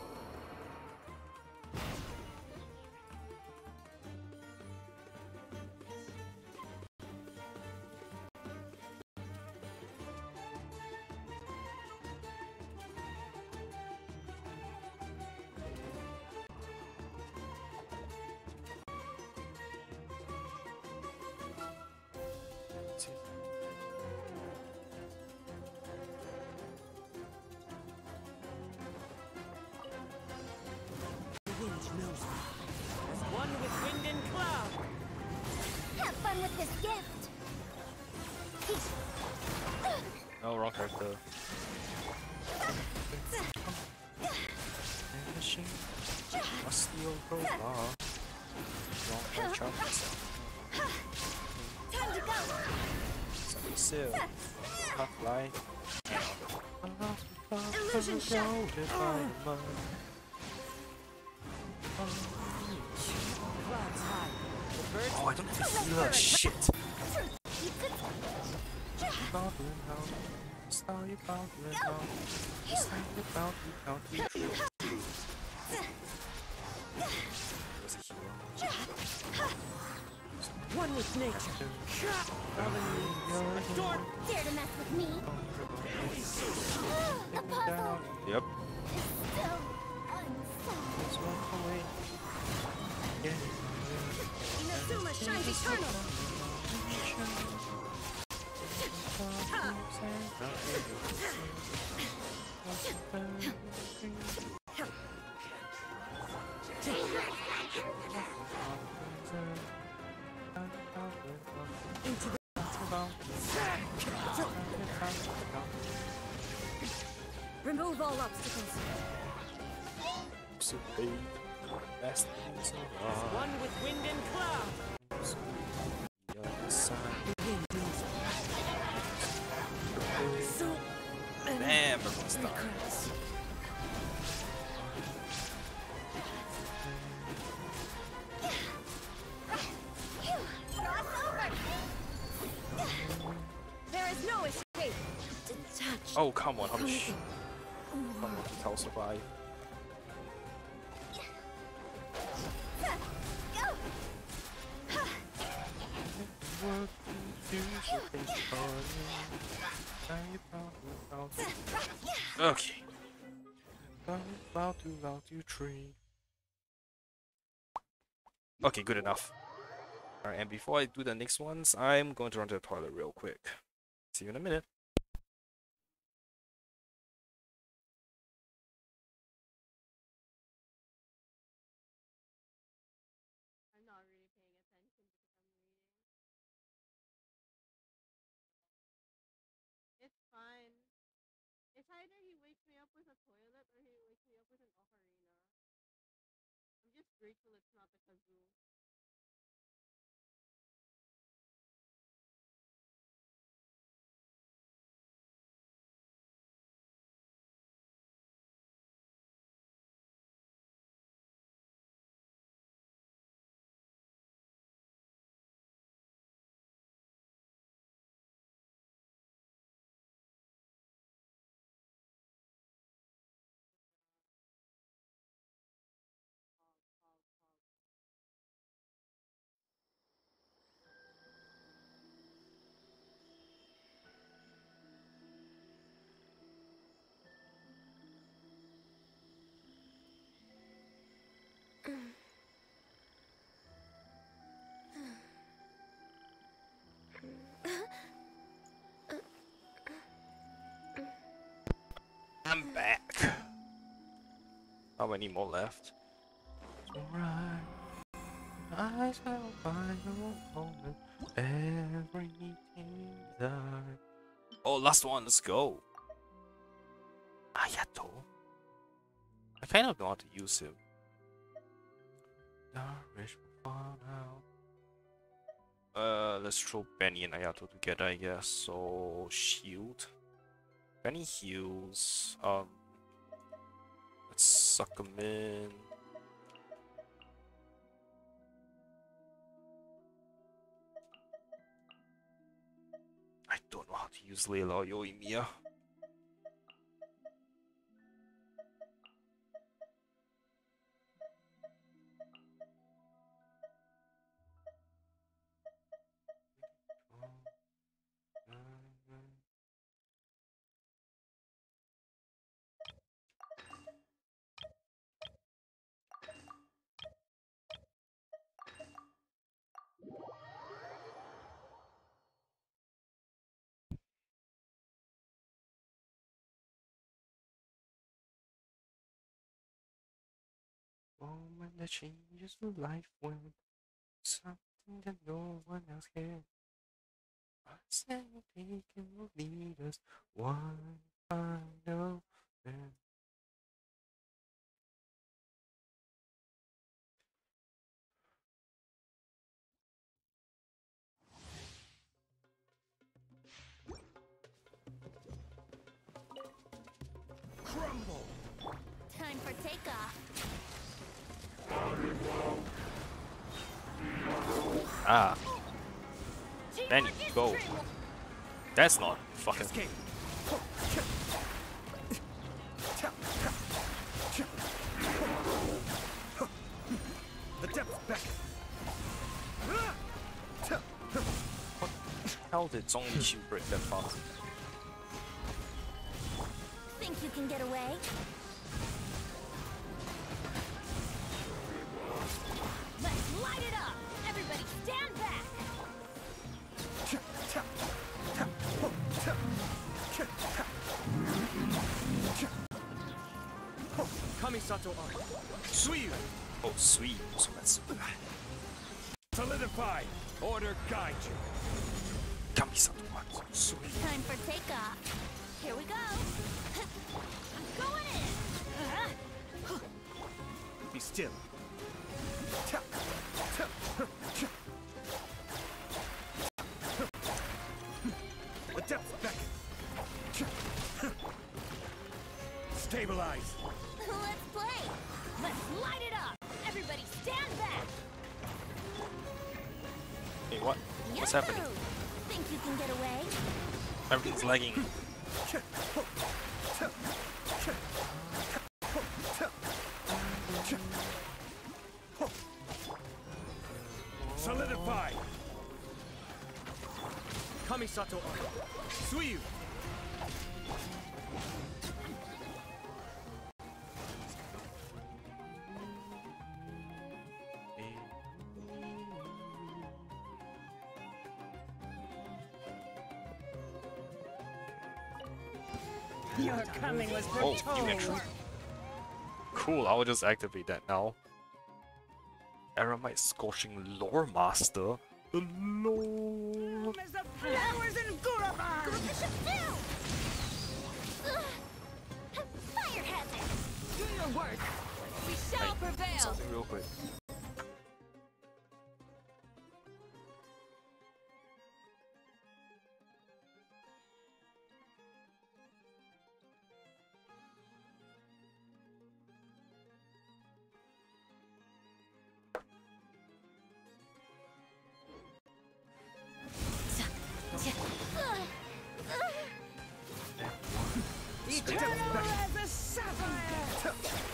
The wind knows me. As one with wind and cloud. Have fun with this gift. No, wrong character. Musty old crowbar. Wrong character. Time to go. Something still. Half life. Illusion shot. Clouds high. The birds Oh, I don't have to heal. Shit. Goblin house. Style you goblin house. Style you bounty bounty true. Was a hero. one with nature. Fallen leaves. Adorn. Dare to mess with me? The puzzle Yep. is still unsolved. Let's walk away. Yeah. Inazuma shines eternal. Into the Remove all obstacles. So paid. Best things are one with wind and cloud. the other side. The wind knows me. So Damn, everyone's done. regrets. There is no escape. Detach. Oh, come on, Hush. Come on, tell survive. Okay. About to about to tree. Okay, good enough. Alright, and before I do the next ones, I'm going to run to the toilet real quick. See you in a minute. I'm not really paying attention because I'm reading. It's fine. It's either he wakes me up with a toilet or he wakes me up with an ocarina. I'm just grateful it's not the kazoo. many more left. Alright. I shall find a moment. Everything's done. Oh, last one. Let's go. Ayato. I kind of know how to use him. Nourish will fall out. Uh, let's throw Benny and Ayato together, I guess. So shield. Benny heals. Um, let's suck him in. I don't know how to use Layla or Yoimiya. Moment that changes the life when something that no one else can. I say they can lead us one final man. Crumble. Time for takeoff. Ah. Benny, go. That's not fucking. Escape. The depths beckon. How did Zhongli Qiu break that fast? Think you can get away? Let's light it up! Everybody stand back! Kamisato Art. Suiyu. Oh, sweet. So that's Solidify. Order guide you. Kamisato what? Sweet. Time for takeoff. Here we go. I'm going in. Uh-huh. Be still. The depths beckon. Stabilize. Let's play. Let's light it up. Everybody stand back. Hey, what? What's Yahoo! happening? Think you can get away? Everything's lagging. Solidify. Kamisato Art. Suiyu. Your coming was Oh, foretold. you entry. Cool, I'll just activate that now. Aramite Scorching Lore Master. The Lore. As the flowers in Guraban! Bishop two! Fire hazard! Do your work! We shall prevail! Something real quick. Eternal as a sapphire!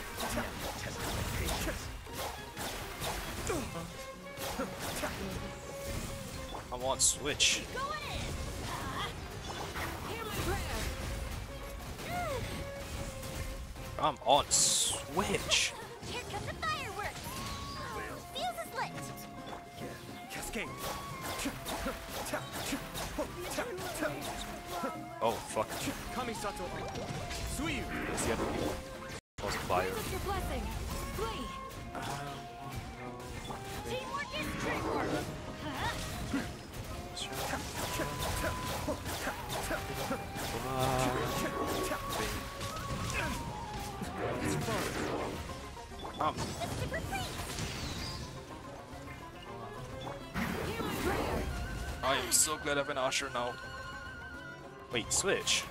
I'm on Switch. Going in! Hear my prayer! I'm on Switch. Here come the fireworks! Fuse is lit! Cascade. Oh, fuck. Kamisato Art. Suiyu. That's the other people. Cause fire. With your blessing! Flee! I don't wanna know. Teamwork is dreamwork. Um, I am so glad I have an usher now. Wait, switch.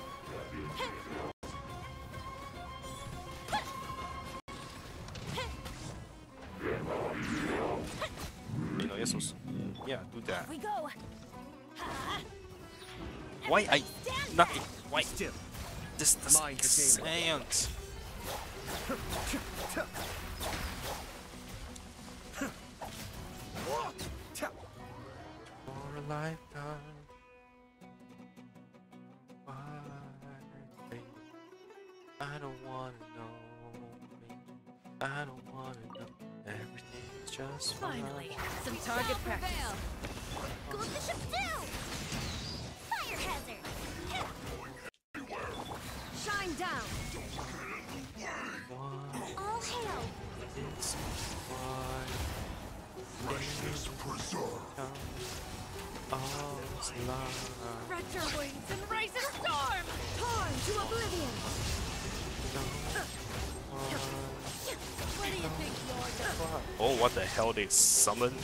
You know, yes, was, yeah, do that. We go. Why I nothing? Why Still. this doesn't Mind make the game. sense? For a lifetime. Why? I don't wanna know me. I don't wanna know. Everything's just Finally, fine. some target practice. Go with the ship too! Fire hazard! Shine down! Why? All hail! It's why. Things come all's life. Spread your wings and raise a storm! Torn to oblivion! Where do you think you're going? Oh, what the hell they summoned?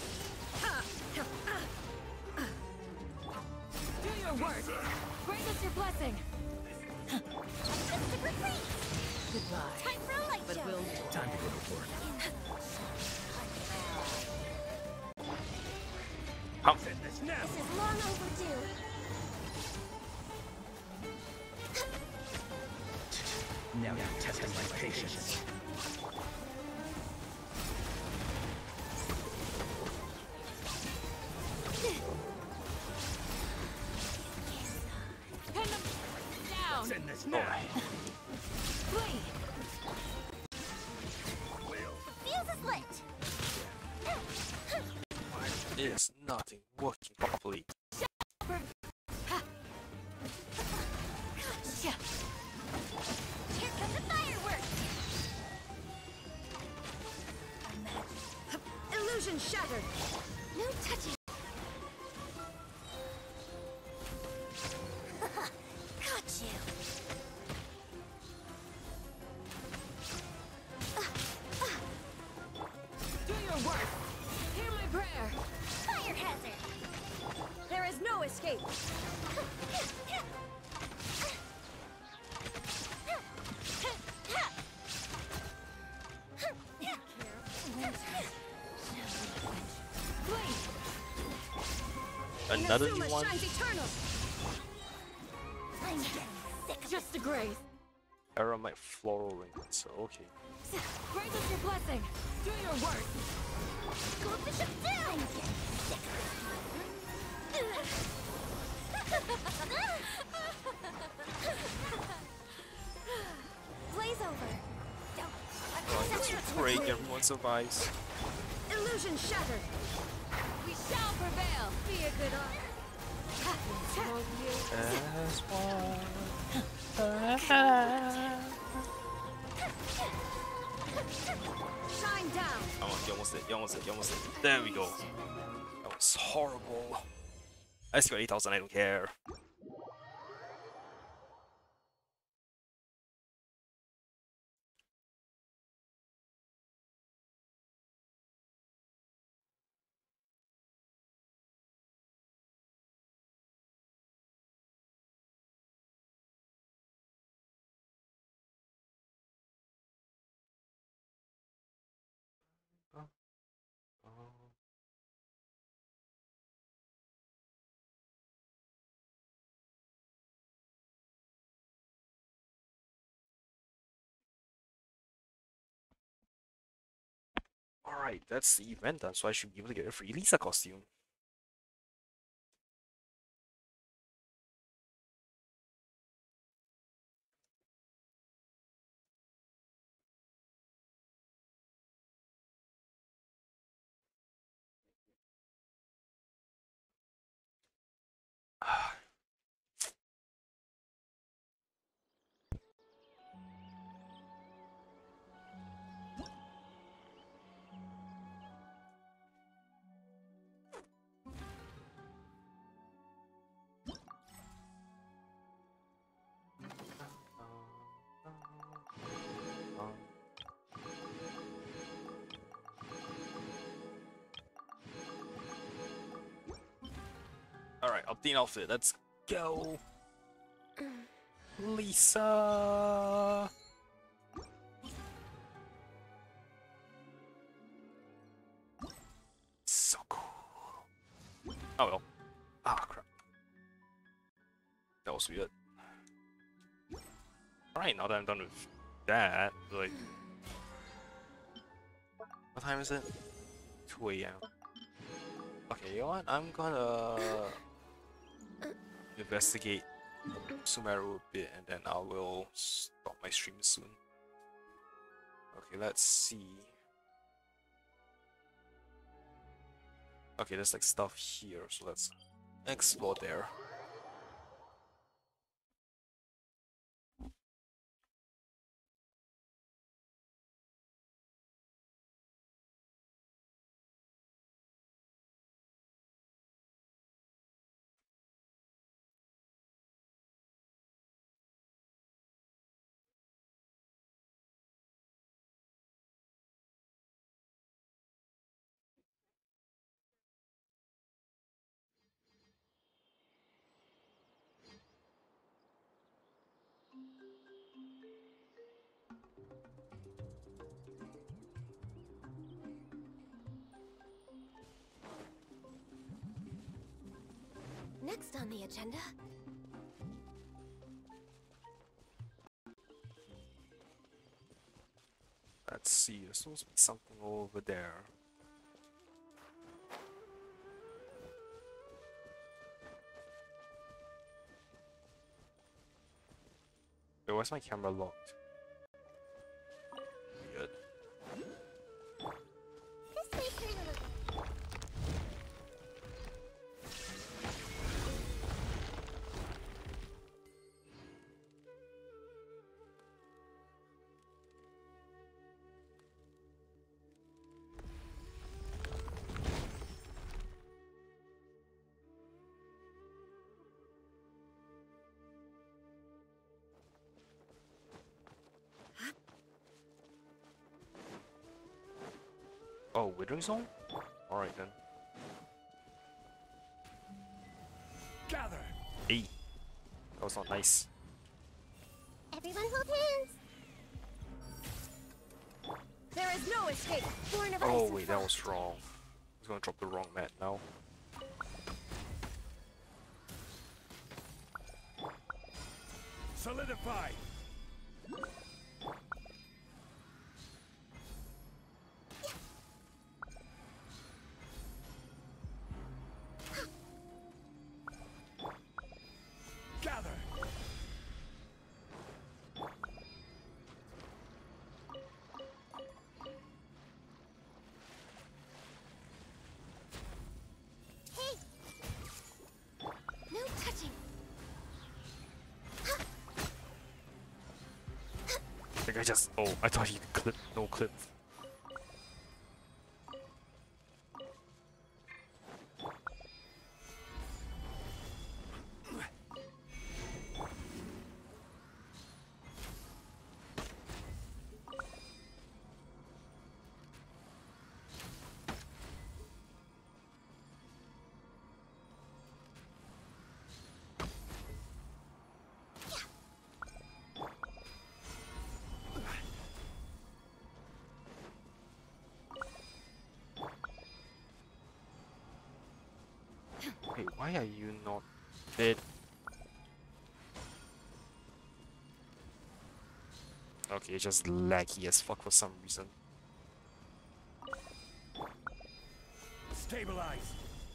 Do your work! Bring us your blessing! Super free! Goodbye. Time for a light But show! we'll Time to go to work. How? This now. This is long overdue. Now you're testing my patience. pin them down! Send this now. Flee! Fuse is lit! It is nothing working properly. Here comes the fireworks! Illusion shattered! No touching! Got you! Do your work! Hear my prayer! Fire hazard! There is no escape! Flee! Another new Inazuma one? shines eternal! I'm getting sick of Just a grace. Aromatic floral ring. So okay. Bring us your blessing! Do your work! Go with the ship too! I'm getting sick Blaze over! Don't Right, break, everyone survives. Illusion shattered! We shall prevail! Be a good eye. As one. Shine down! Oh, you almost did, you almost did, you almost did. There we go. That was horrible. I still got eight thousand, I don't care. Alright, that's the event done, so I should be able to get a free Lisa costume. Update outfit. Let's go. Lisa. So cool. Oh well. Ah crap. That was weird. Alright, now that I'm done with that, like, what time is it? two A M Okay, you know what? I'm gonna investigate Sumeru a bit and then I will stop my stream soon. Okay, let's see. Okay, there's like stuff here, so let's explore there. Next on the agenda. Let's see, there's supposed to be something over there. Wait, why's my camera locked? Weird. This way for a little. Oh, Withering Zone? Alright then. Gather. Hey! That was not nice. Everyone hold hands. There is no escape. Born of Oh ice wait, and that frost. was wrong. I was gonna drop the wrong mat now. Solidify. Gather. Hey, No touching. I think I just. Oh, I thought he could clip. No clip. Hey, why are you not dead? Okay, it's just laggy as fuck for some reason. Stabilize.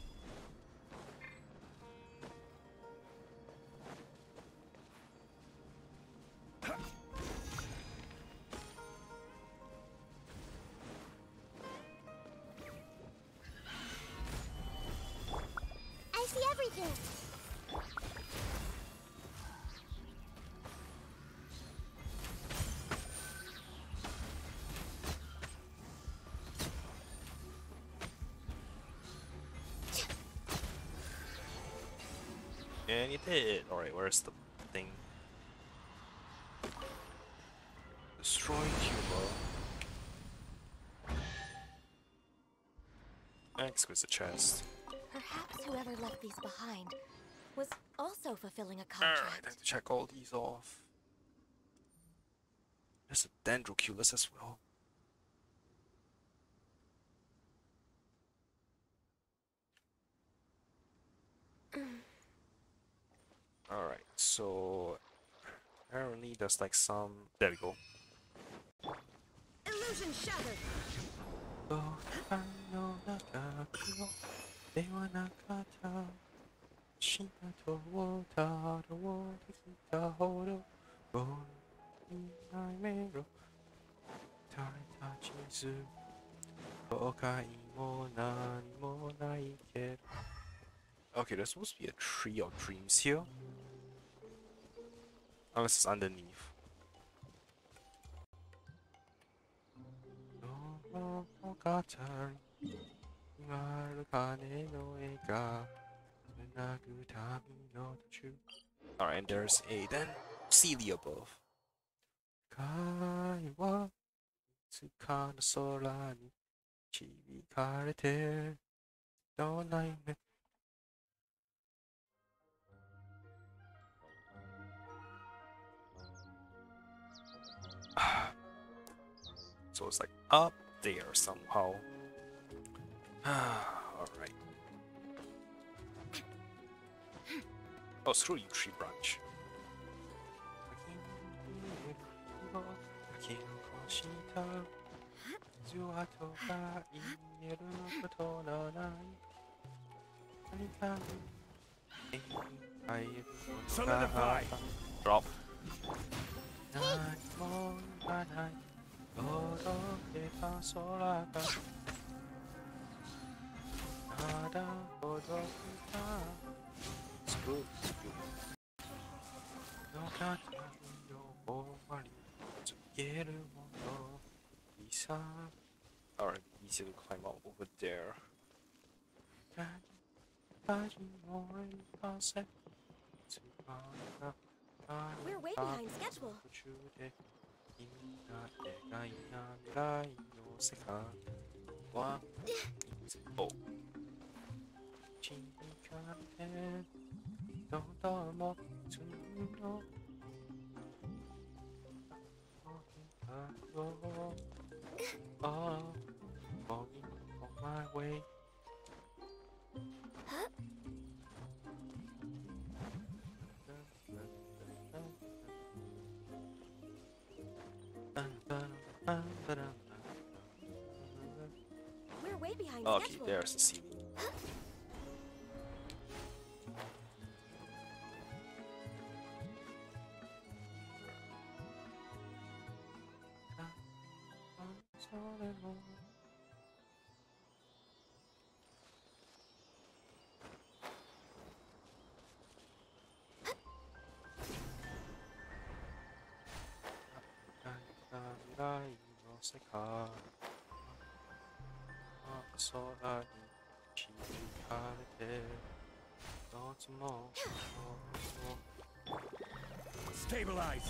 I see everything. And you did. Alright, where's the thing? Destroy humor. Exquisite chest. Perhaps whoever left these behind was also fulfilling a Alright, contract. I have to check all these off. There's a Dendroculus as well. Alright, so apparently there's like some. There we go. Illusion shattered. Oh, I know Nakakyo, they were Nakata. Shinato wota, the water kita hodo. Go, Naimero, Taitachizu. Okai mo nani mo nai keru. Okay, there's supposed to be a tree of dreams here. Unless it's underneath. No monogatari, imaru kane no eka, tsunagu tami no tachu. Alright, and there's a then see the above. Kai wa tsuka no sora ni chibikarete no naime. So it's like up there somehow. Alright. Oh, screw you, tree branch. Solidify. Drop. Screw you. Alright, easy to climb up over there. We're way behind schedule. Oh. Oh, falling on my way. We're way behind Okay, schedule. there's the ceiling. Stabilize.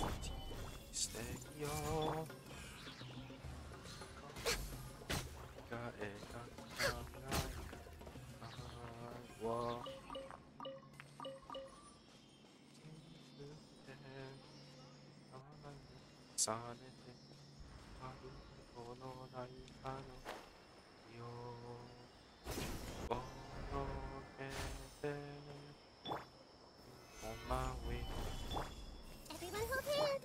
On my way. Everyone hold hand.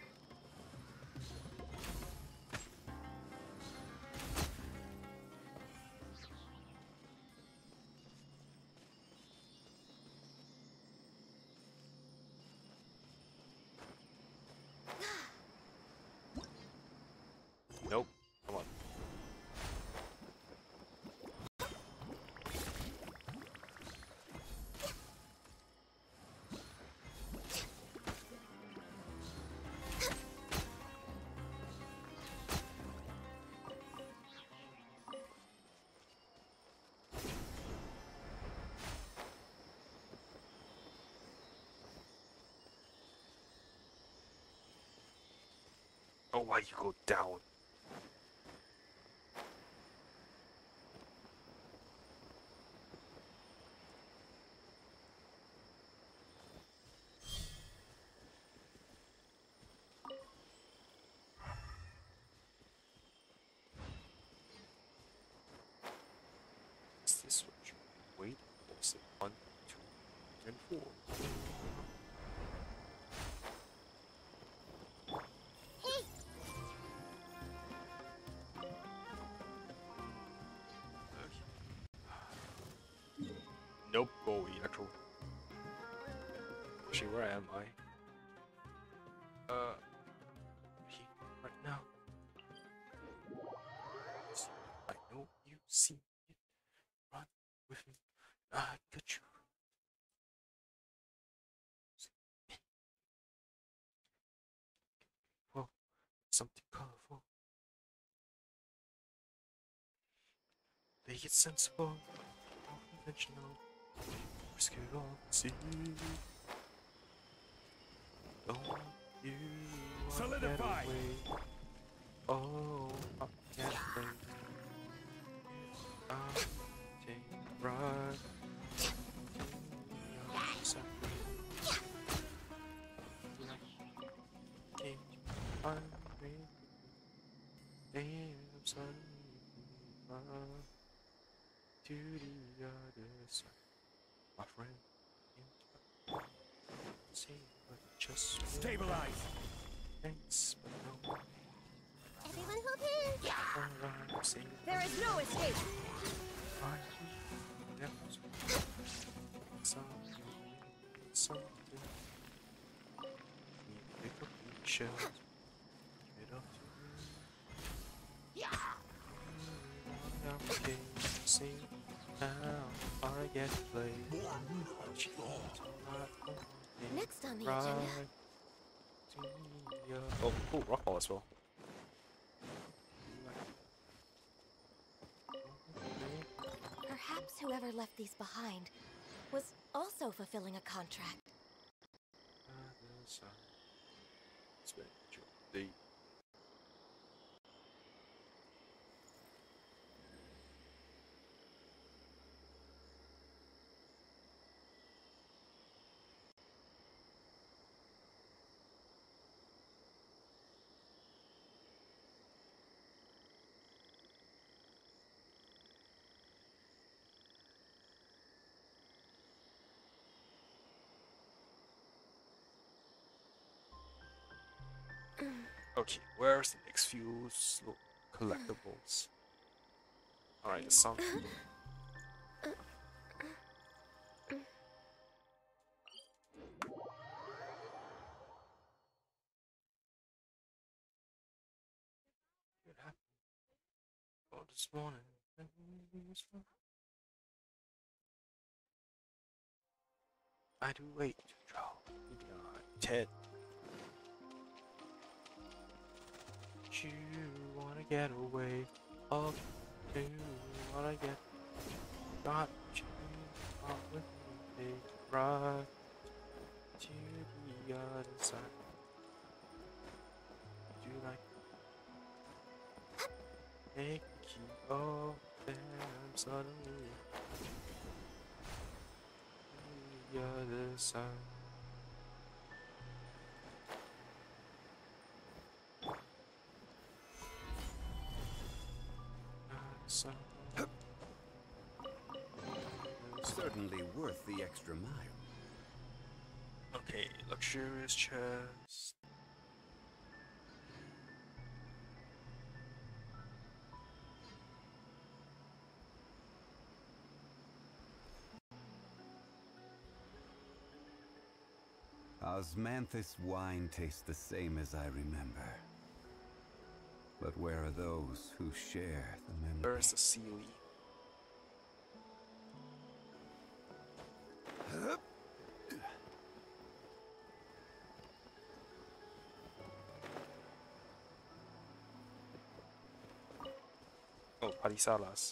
Nope. Come on. Oh, why you go down? electro. Actually, where am I? Uh, here, right now. I know you see it. Run with me. I got you. Whoa, something colorful. Make it sensible, unconventional. Risk it all, see. Don't you wanna get Solidify. away? Oh, I can't play. I'll take a ride. I'm suddenly to the other side, my friend. See, but just Stabilize. thanks, but no. Everyone hold hands. I'm saying There is no escape. I never something, something. We pick up the shells, give it up to me. I'm king, sing now, I get to play. Next on the agenda. Oh, cool, rock ball as well. Perhaps whoever left these behind was also fulfilling a contract. Okay, where's the next few slow collectibles? Alright, the song. What happened? Oh, this morning. I do wait. Oh, Ted. You wanna get away? Oh, you wanna get? Got you on with me, take a ride to the other side. Do you like? Take the key off, and suddenly the other side. So, Certainly worth the extra mile. okay, luxurious chest. Osmanthus wine tastes the same as I remember. But where are those who share the memory? Where's the Sealy? Oh, palisalas.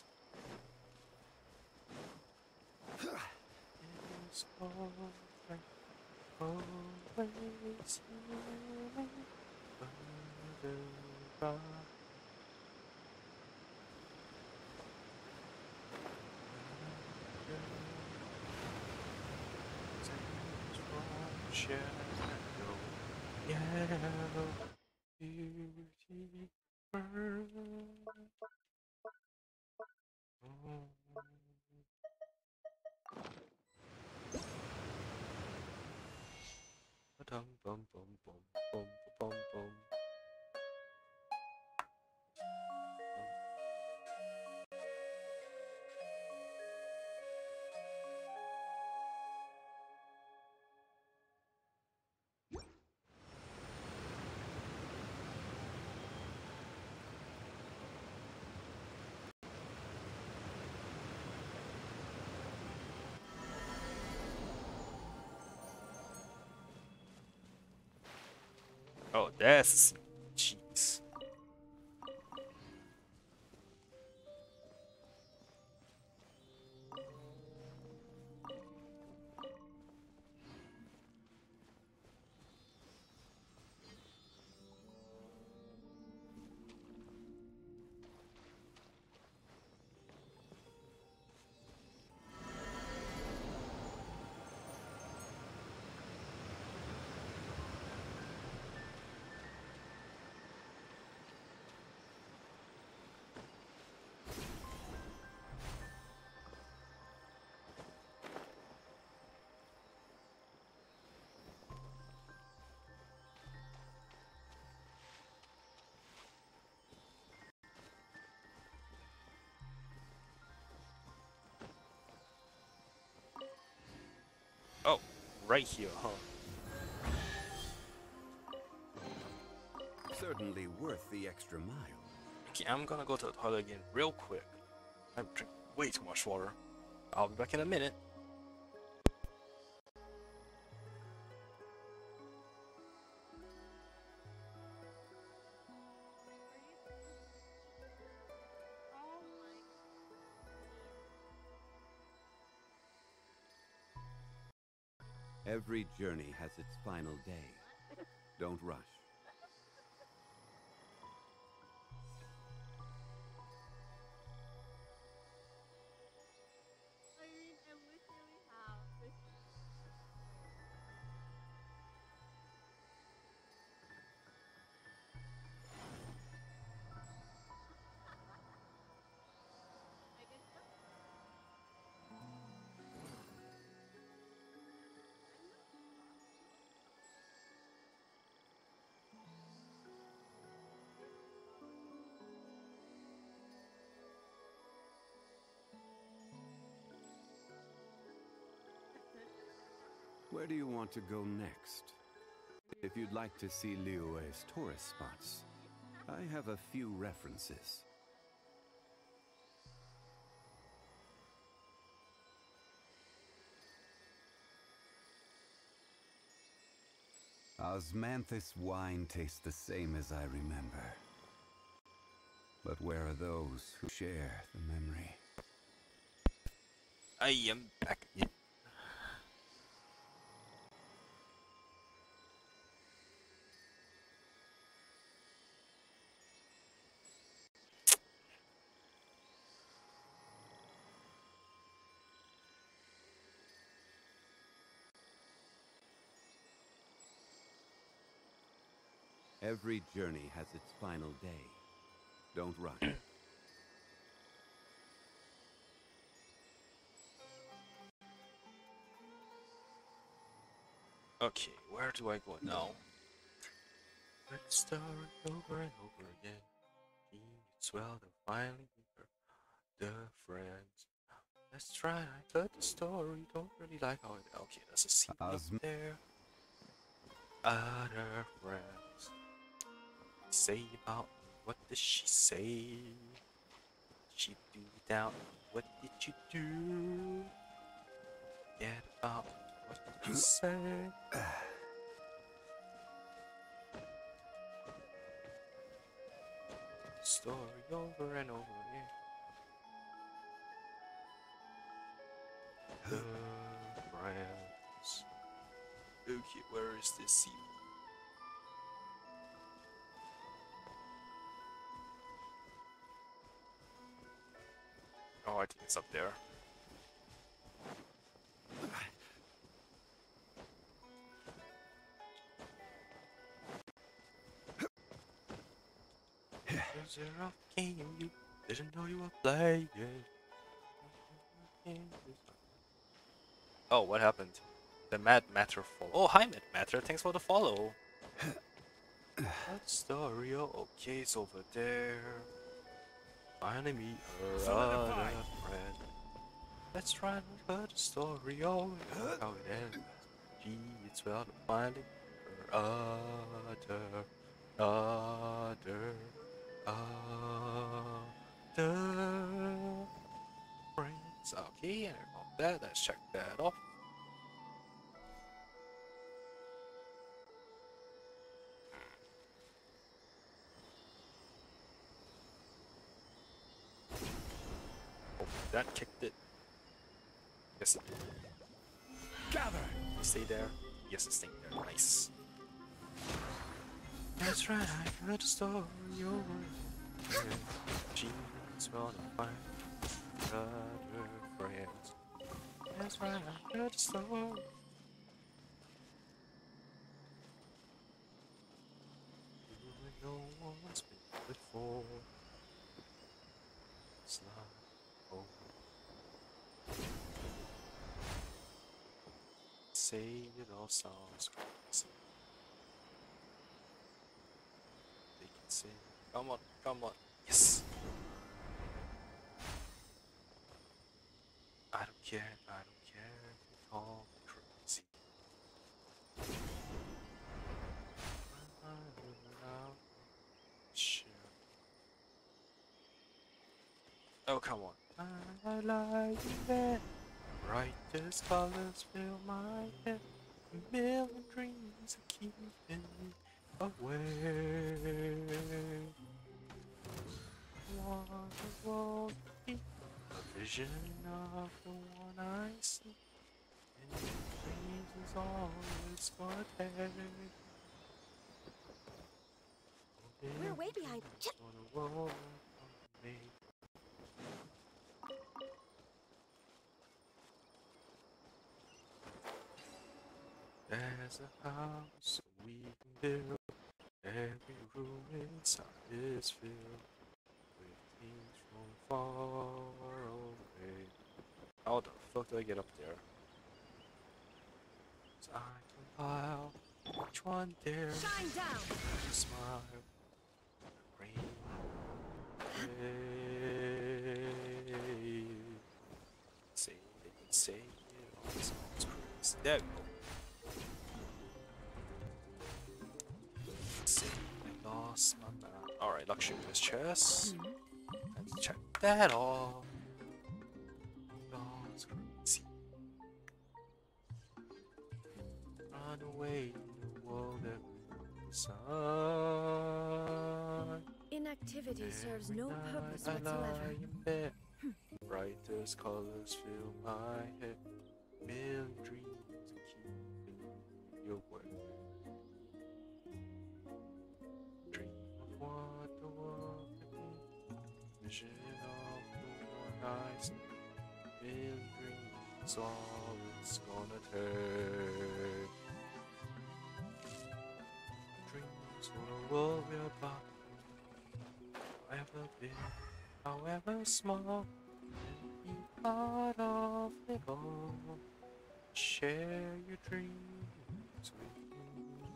It's alright, always healing by shadow, yellow beauty burn. Bum bum bum bum bum bum bum. Oh, that's jeez. Oh, right here, huh? Certainly worth the extra mile. Okay, I'm gonna go to the toilet again real quick. I drink way too much water. I'll be back in a minute. Every journey has its final day. Don't rush. I mean, I literally have this. I guess so. Where do you want to go next? If you'd like to see Liyue's tourist spots, I have a few references. Osmanthus wine tastes the same as I remember. But where are those who share the memory? I am back again. Every journey has its final day. Don't rush. Okay, where do I go now? Let's start over and over again. It's well to finally meet the friends. Let's try. I heard the story. Don't really like how it. Okay, there's a scene up Osm- there. Other friends say about me. What does she say? She do down. What did you do? Get about me. What did you say? Story over and over again. The friends. Okay, where is this scene? Oh, I think it's up there. Was there a game you didn't know you were playing? Oh, what happened? The Mad Matter follow. Oh, hi Mad Matter, thanks for the follow. That story, oh, okay, it's over there. Finally meet her other friend. Let's try and look at the story, oh, how it ends. Gee, it's well to finally meet her other, other, other friends. Okay, and about that, let's check that off. That kicked it. Yes, it did. Gather. Stay there. Yes, it stayed there. Nice. That's right, I heard a story over here. Jeans on a fire, other friends. That's right, I heard a story. No one's been before. It's not over. Say it all sounds crazy. They can say, come on, come on, yes. I don't care, I don't care if you call me crazy. Oh, come on. I like that. Brightest colors fill my head. A million dreams are keeping me away. Want the world to be a vision of the one I see. And dreams is all it's gonna take. We're way behind. On a world of me. There's a house we can build. Every room inside is filled with things from far away. How the fuck do I get up there? So I compile each one there. Shine down. Smile. Rain. Say they can say it all sounds crazy. There we go. See, I lost my map. Alright, luxury in this chest. Let's check that off. Oh, it's crazy. Run away in the world every sun. Inactivity serves no Every purpose night I lie whatsoever. in bed. Brightest colors fill my head. Million dreams are keeping you away. Dream of what the world can be. Vision of the one I see. Million dreams, all it's gonna take. Dreams for the world we're about. However big, however small, be part of it all. Share your dreams with me.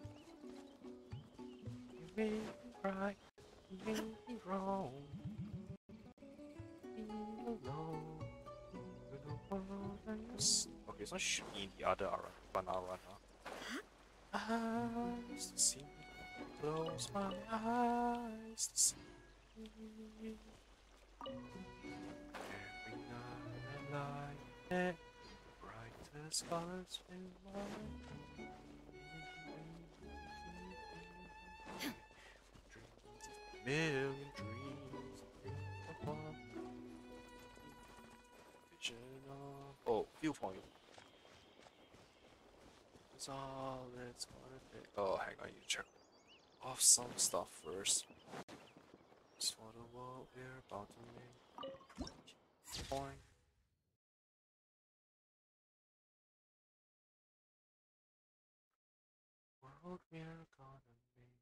You may be right, you may be wrong. Be alone in the world that you see. Okay, so I should be in the other banana runner. Eyes to see, close my eyes to see. Every night I lie in bed, the brightest colors fill my dreams, a million dreams of one vision of oh viewpoint. That's all it's gonna take. Oh, hang on, you check off some stuff first. Just for the world we're about to make. Point. World we're gonna make.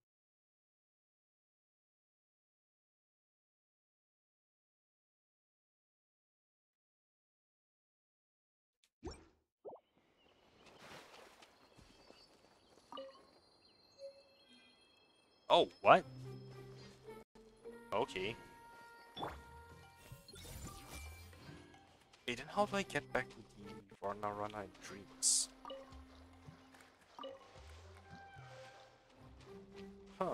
Oh, what? Okay. Hey, then how do I get back to the Rana Rana in Dreams? Huh.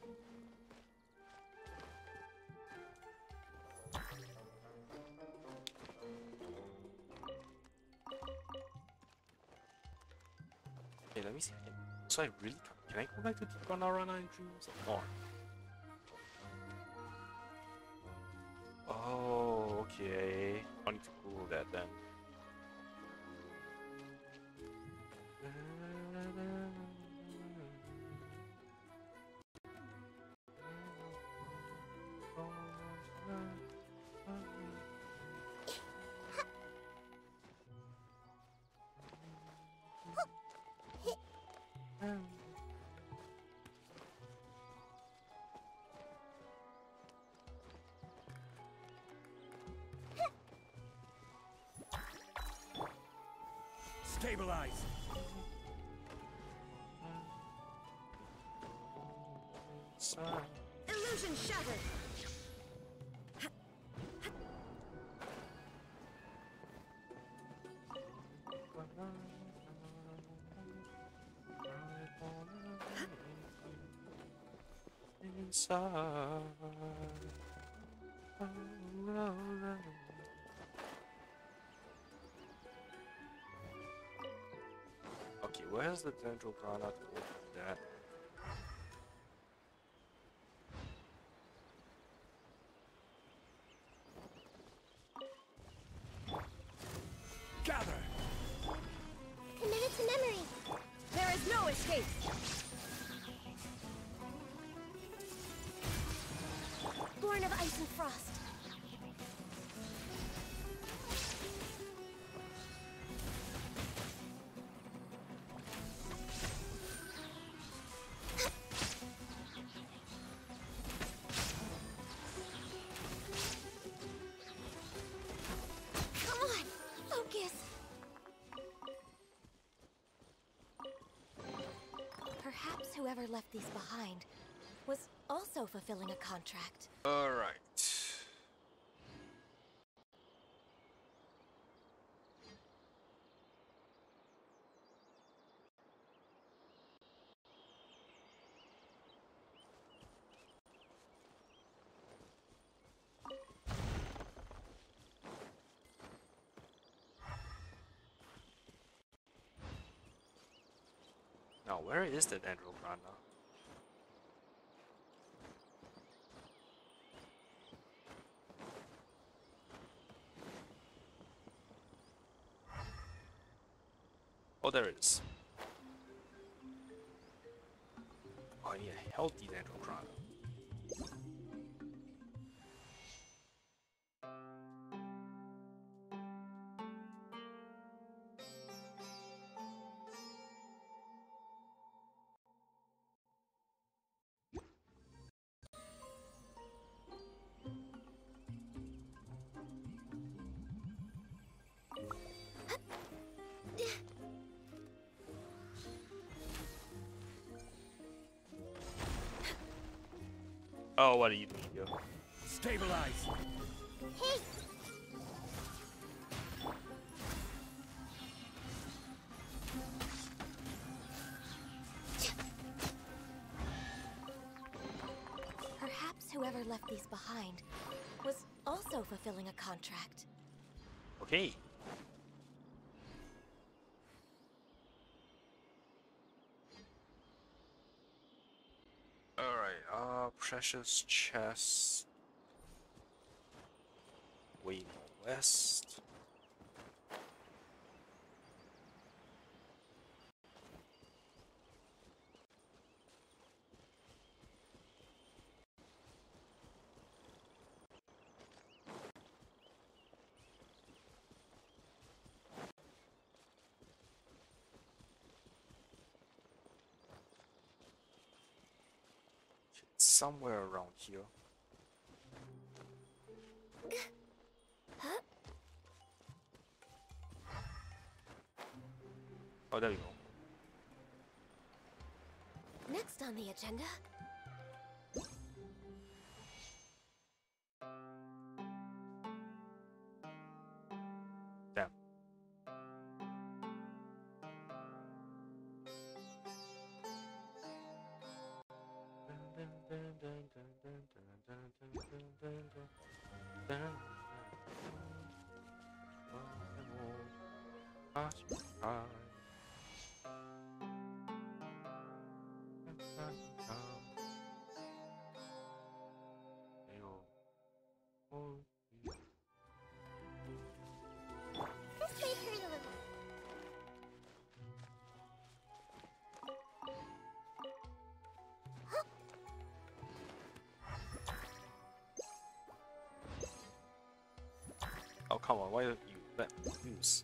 Hey, let me see. So I really can, can I go back to the Rana Rana in Dreams or not? Oh, okay. Stabilize. Illusion shattered. Inside. Oh, oh, oh. Okay, where's the central piranha to open that? Gather. Committed to memory. There is no escape. Born of ice and frost. Come on, focus. Perhaps whoever left these behind was also fulfilling a contract. All right. Now, where is the dendron piranha? Oh, there it is. Oh, I need a healthy dendron piranha. Oh, what are you doing, yo? Stabilize. Hey! Perhaps whoever left these behind was also fulfilling a contract. Okay. Alright, uh, precious chest. Way more west. It's somewhere around here. Oh, there we go. Next on the agenda, Damn. This might hurt a little. Oh, come on, why don't you let me use?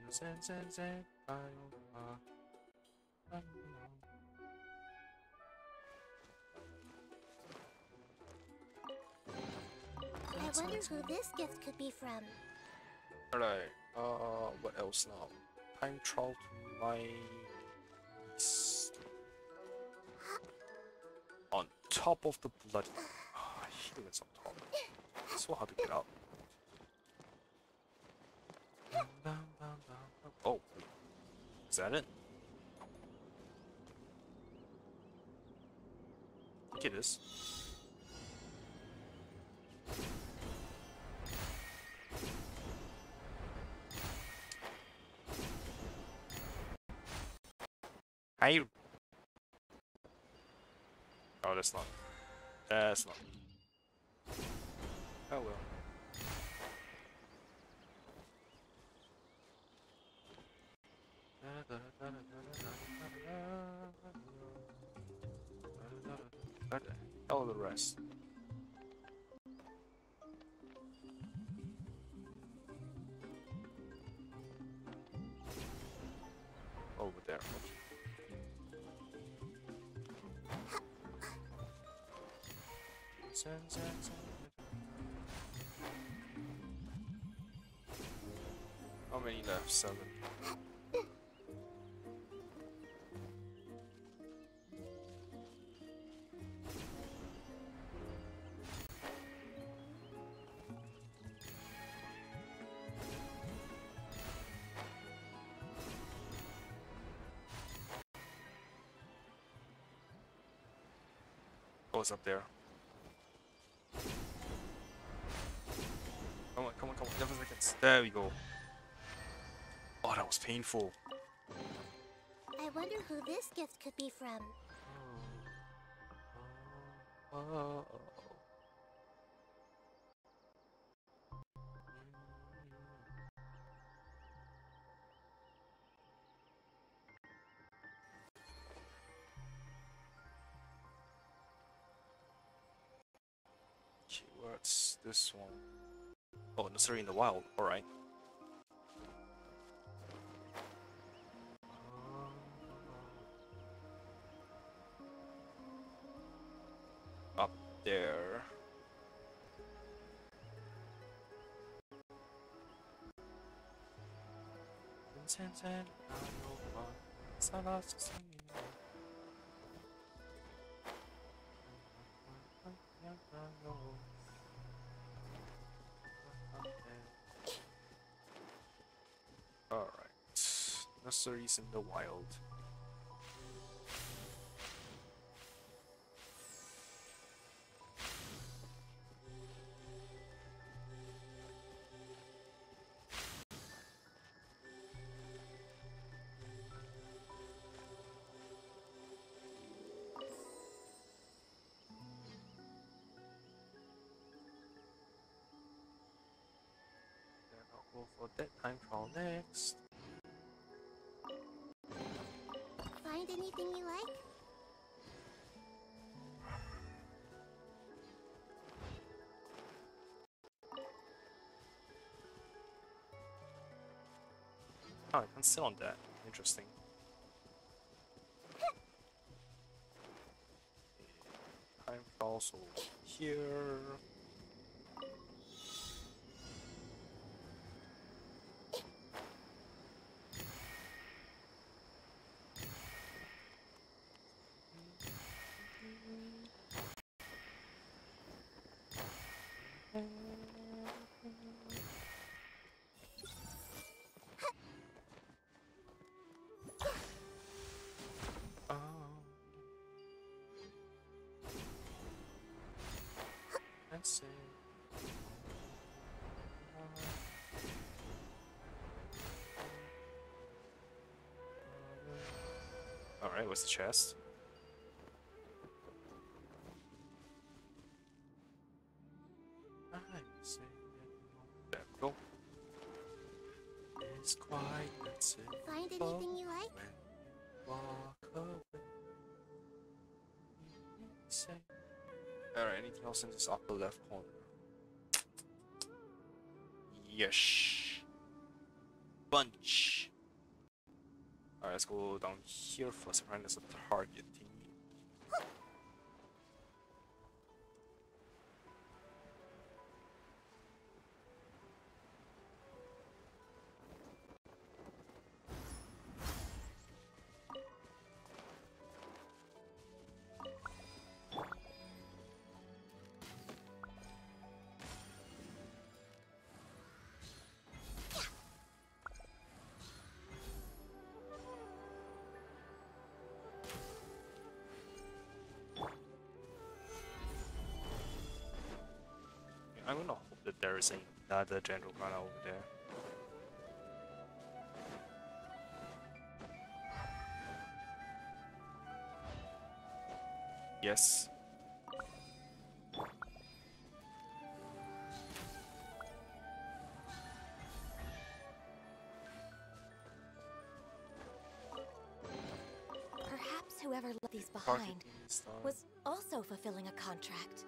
Zen, zen, zen, Viola. I wonder who this gift could be from. Alright, uh, what else now? Time travel to my east. On top of the bloody. Ah, humans on top. So hard to get out. Oh, is that it? I think it is. I. Oh, that's not. That's not. Oh well. What the hell are the rest? Over there. Okay. Zen, zen, zen. How many left? Seven. Goes up there. Come on, come on, come on. eleven seconds. There we go. Oh, that was painful. I wonder who this gift could be from. Oh. Okay, what's this one? Oh, nursery in the wild. All right. Up there. All right. Nurseries in the wild. Then I'll go for that time trial next. Find anything you like? Oh, I can sit on that. Interesting. Time trials over here. Um, let's see. All right, what's the chest? I see. There we go. It's quite that's it. Find anything you like? When you walk away. Say. Alright, anything else in this upper left corner? Yes. bunch. Alright, let's go down here first. Find us a target thingy. I'm gonna hope that there is another general gunner over there. Yes. Perhaps whoever left these behind Target is done. was also fulfilling a contract.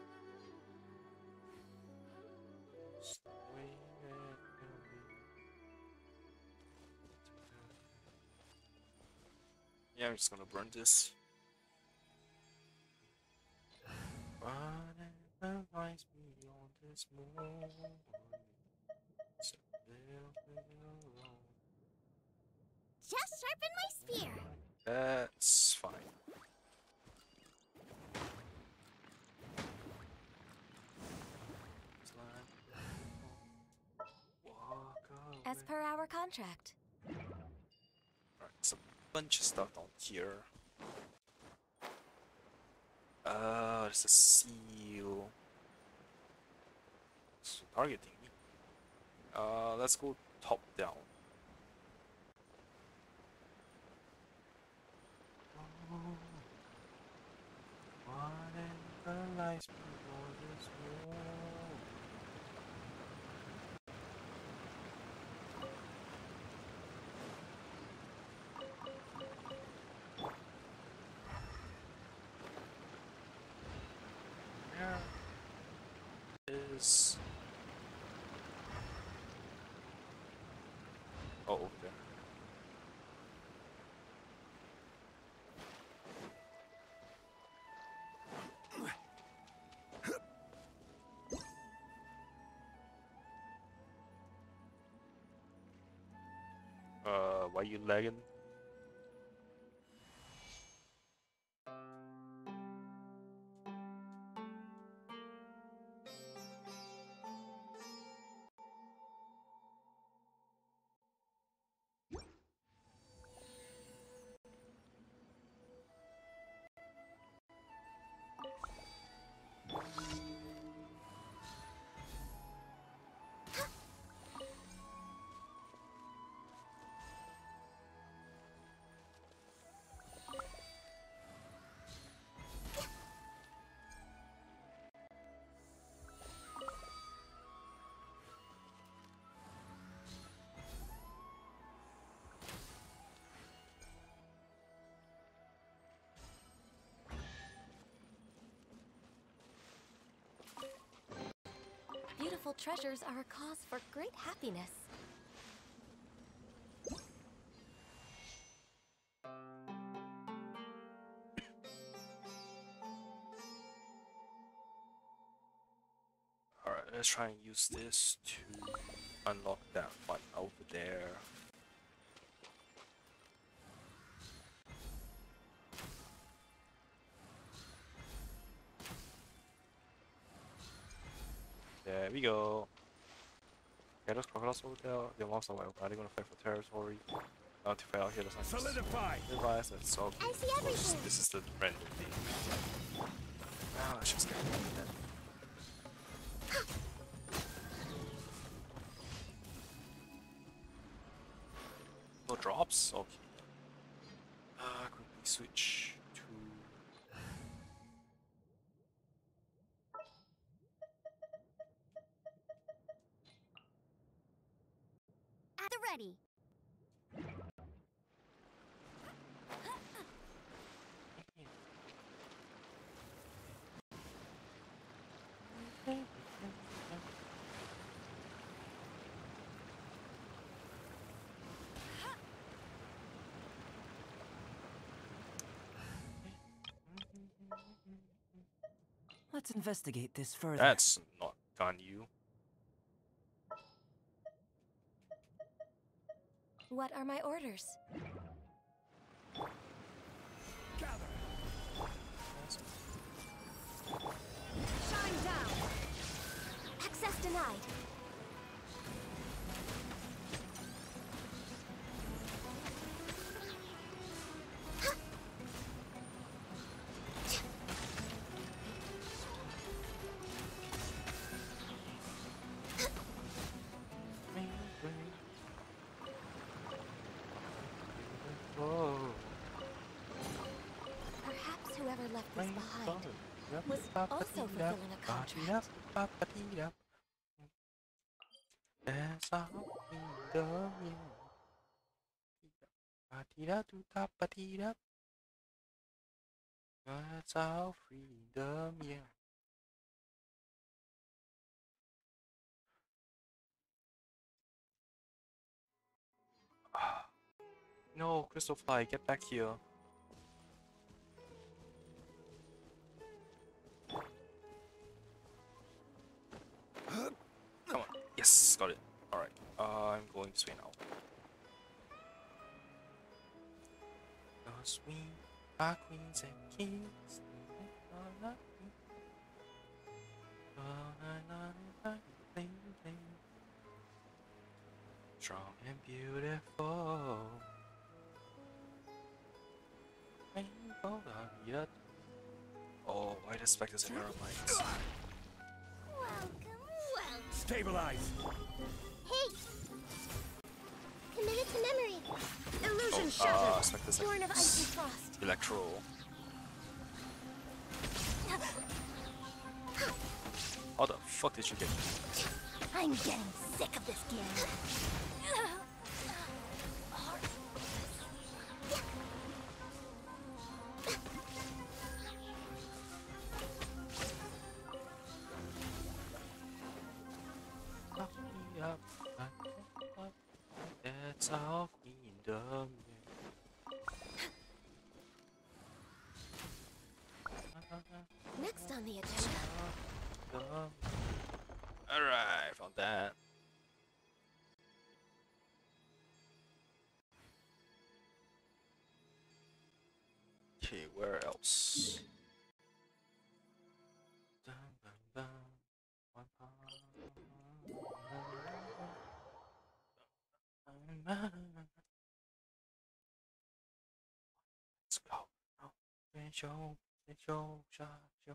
Yeah, I'm just gonna burn this. Whatever lies beyond this moment, it's a little bit alone. Just sharpen my spear. That's fine. It's like, walk away. As per our contract. Alright, there's a bunch of stuff down here. Uh, there's a seal. It's targeting me. Uh, let's go top down. Whatever lies before this world. There is. Oh, over there. Uh, why you lagging? Beautiful treasures are a cause for great happiness. Alright, let's try and use this to unlock that one over there. There we go. Okay, those crocodiles over there, they're lost away. Are they gonna fight for territory? Not to fail here, that's not Solidify! Realize that so I see everything. this is the random thing. Now let's just get rid of that. No drops? Okay. Uh, quickly switch to. At the ready. Let's investigate this further. That's not Ganyu. What are my orders? Gather. Shine down! Access denied. Perhaps whoever left this behind was also fulfilling a contract. That's our freedom, yeah. That's our freedom, yeah. No, Crystal Fly, get back here. Come on. Yes, got it. Alright. Uh, I'm going this way now. Cause we are queens and kings. Strong and beautiful. Oh, I expect this error lines. Welcome, welcome. Stabilize. Hey! Committed to memory. Illusion Oh, shattered. uh, expect this Born like of icy frost. Electro. How the fuck did you get? I'm getting sick of this game. That's our queendom. Next on the agenda. Alright, found that. Okay, where else? Dun, dun, dun. One part. Let's go. Oh, show, show, show, show.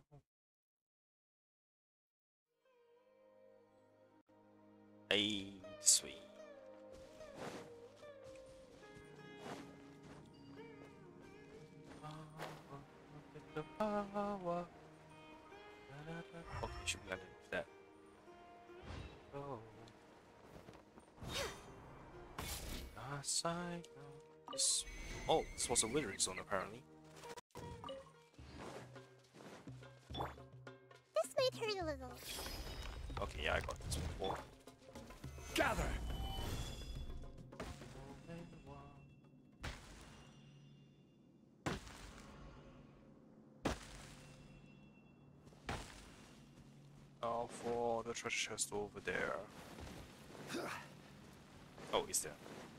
Hey, sweet. The power. Okay, should be underneath that. Oh. Aside. This. Oh, this was a withering zone apparently. This might hurt a little. Okay, yeah, I got this before. Gather. Now for the treasure chest over there. Oh, he's there.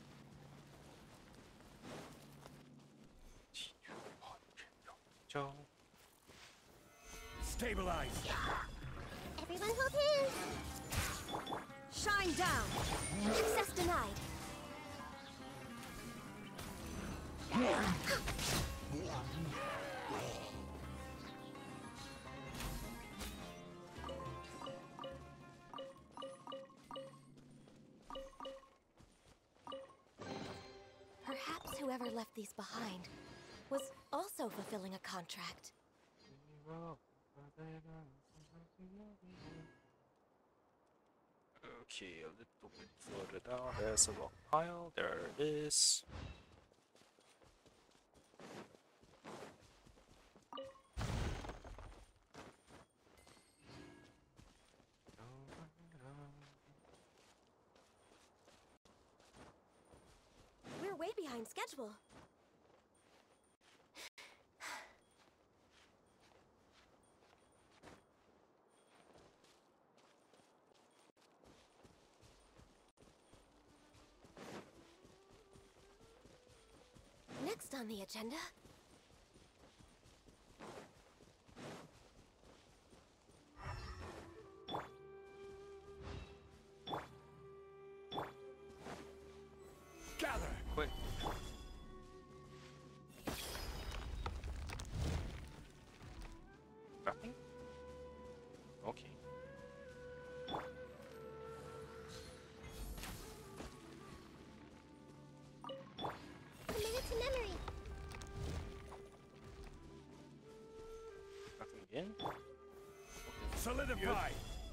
Joe. Stabilize. Everyone hold hands. Shine down. Access denied. Perhaps whoever left these behind was also fulfilling a contract. Okay, a little bit further down, there's a rock pile. There it is. We're way behind schedule. on the agenda? Gather! Quick! Nothing? Okay. Commit it to memory. Nothing again? Solidify!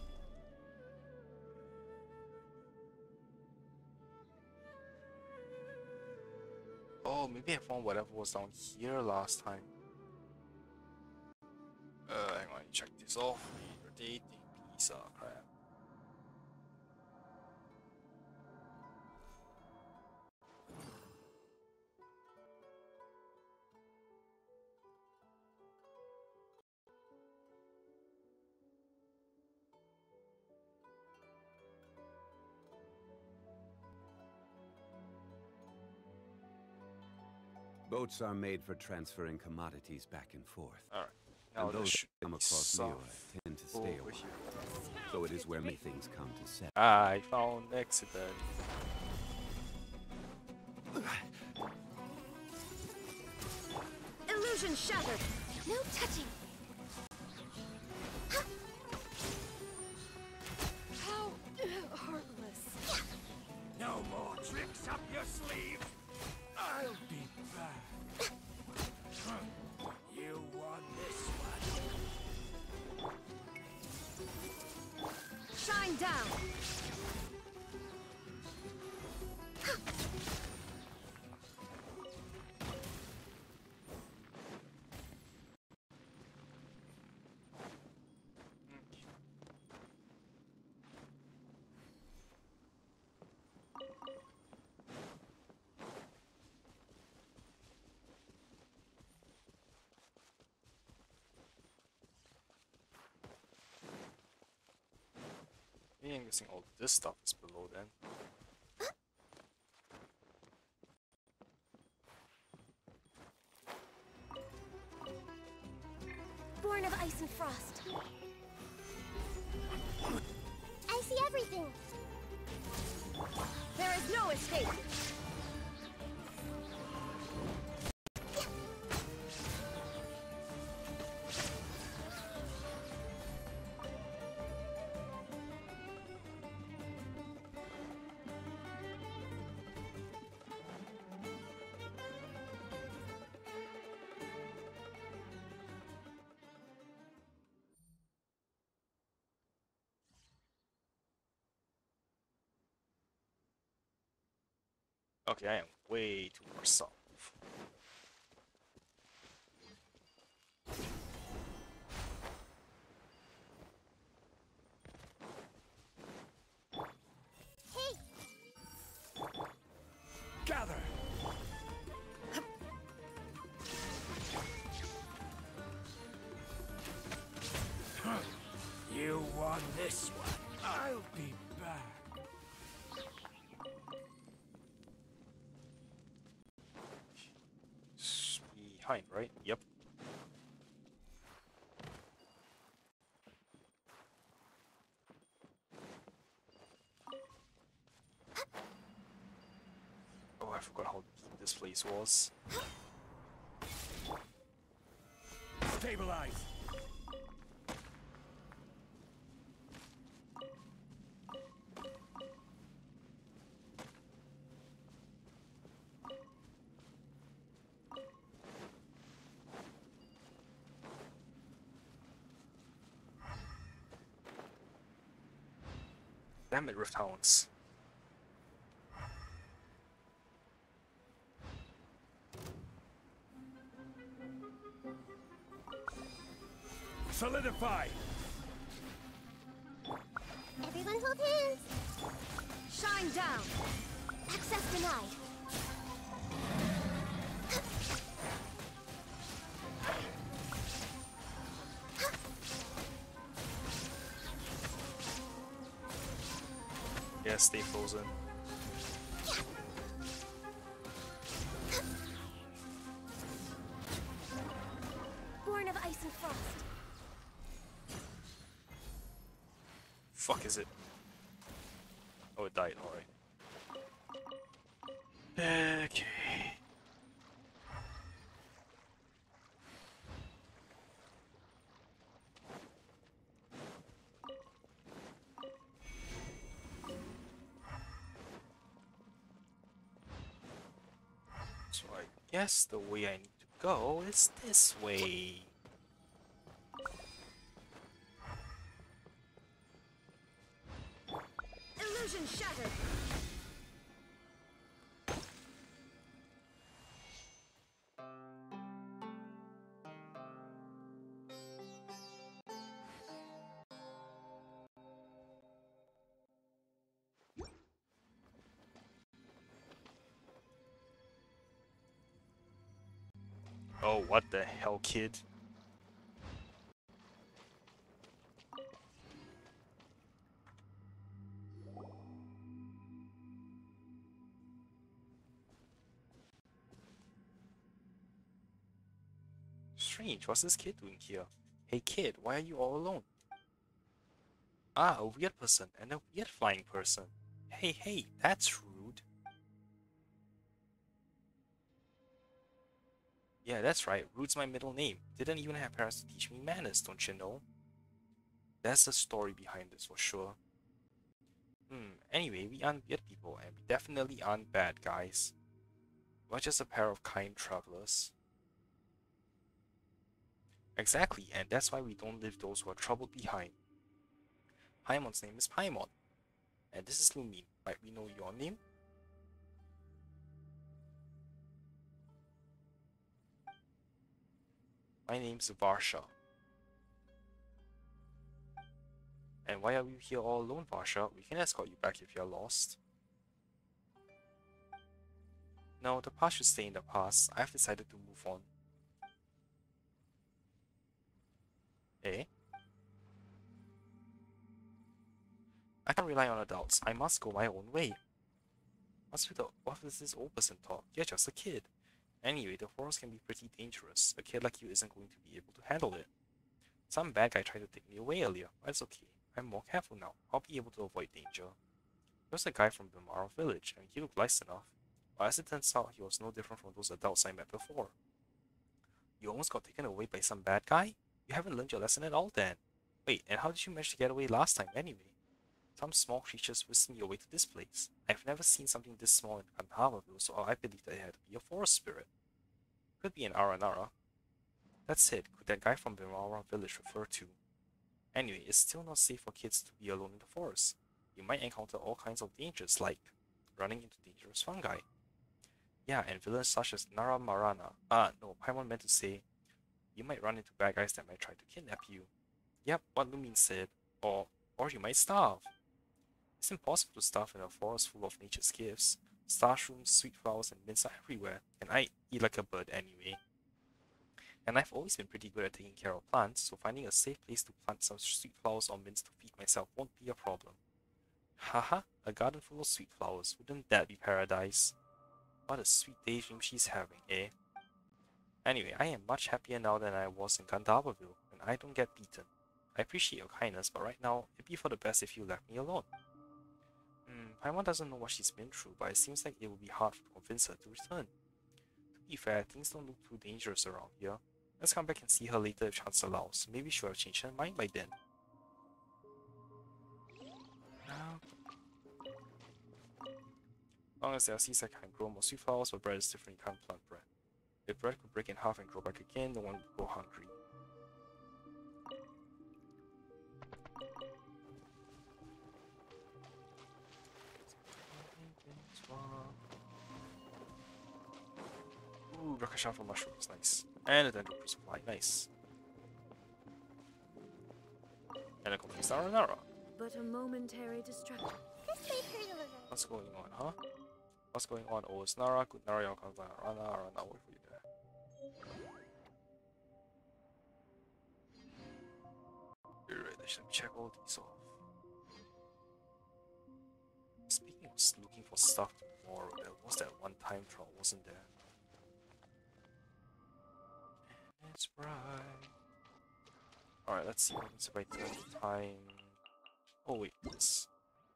Oh, maybe I found whatever was down here last time. Uh, hang on, check this off. Rotating piece of crap. Boats are made for transferring commodities back and forth. Alright. Now And this those should who come be across Leo soft tend to stay a over while. here. So it is where many things come to settle. I found accident. Illusion shattered! No touching. How heartless. No more tricks up your sleeve! I'll be back! You won this one! Shine down! Yeah, I'm guessing all this stuff is below then. Born of ice and frost. I see everything. There is no escape! Okay, I am way too far south. Hey, Gather! You won this one. I'll be back. It's behind, right? Yep. Oh, I forgot how deep this place was. Stabilize! Damn it, Rift Hounds. Solidify! everyone hold hands. Shine down! Access denied. Yeah, stay frozen. frost. Fuck is it? Oh, it died. Alright. Okay. So I guess the way I need to go is this way. Illusion shattered. Oh, what the hell, kid? Strange, what's this kid doing here? Hey kid, why are you all alone? Ah, a weird person and a weird flying person. Hey, hey, that's rude. Yeah, that's right, rude's my middle name. Didn't even have parents to teach me manners, don't you know? That's the story behind this for sure. Hmm, anyway, we aren't weird people, and we definitely aren't bad guys. We're just a pair of kind travelers. Exactly, and that's why we don't leave those who are troubled behind. Paimon's name is Paimon, and this is Lumin. Might we know your name? My name's Varsha. And why are you here all alone, Varsha? We can escort you back if you're lost. No, the past should stay in the past. I've decided to move on. Eh? I can't rely on adults. I must go my own way. What's with the, what does this old person talk? You're just a kid. Anyway, the forest can be pretty dangerous. A kid like you isn't going to be able to handle it. Some bad guy tried to take me away earlier, but it's okay. I'm more careful now. I'll be able to avoid danger. There was a guy from Bimaro village, and he looked nice enough. But as it turns out, he was no different from those adults I met before. You almost got taken away by some bad guy? You haven't learned your lesson at all then. Wait, and how did you manage to get away last time anyway? Some small creatures whisked me away to this place. I've never seen something this small in Gandharville, so I believed that it had to be a forest spirit. Could be an Aranara. That's it. Could that guy from Bimara village refer to? Anyway, it's still not safe for kids to be alone in the forest. You might encounter all kinds of dangers, like running into dangerous fungi. Yeah, and villains such as Nara Marana. Ah, no, Paimon meant to say, you might run into bad guys that might try to kidnap you. Yep, what Lumin said. Or, or you might starve. It's impossible to starve in a forest full of nature's gifts. Starshrooms, sweet flowers, and mints are everywhere, and I eat like a bird anyway. And I've always been pretty good at taking care of plants, so finding a safe place to plant some sweet flowers or mints to feed myself won't be a problem. Haha, a garden full of sweet flowers, wouldn't that be paradise? What a sweet daydream she's having, eh? Anyway, I am much happier now than I was in Gandharville, and I don't get beaten. I appreciate your kindness, but right now, it'd be for the best if you left me alone. Hmm, Paimon doesn't know what she's been through, but it seems like it would be hard to convince her to return. To be fair, things don't look too dangerous around here. Let's come back and see her later if chance allows. Maybe she'll have changed her mind by then. Now, as long as there are seeds, I can grow more sweet flowers, but bread is different, you can't plant bread. If bread could break in half and grow back again, no one would go hungry. Ooh, Rakashafa mushrooms, nice. And a dendro supply, nice. And a confused Aranara. But a momentary distraction. This may hurt a little. What's going on, huh? What's going on? Oh, it's Nara. Good Nara, I'll come by Arana. Arana, wait for you there. Alright, let's check all these off. Speaking of looking for stuff tomorrow, there was that one time trial, wasn't there? And it's bright. Alright, let's see what's the right time. Oh wait, this.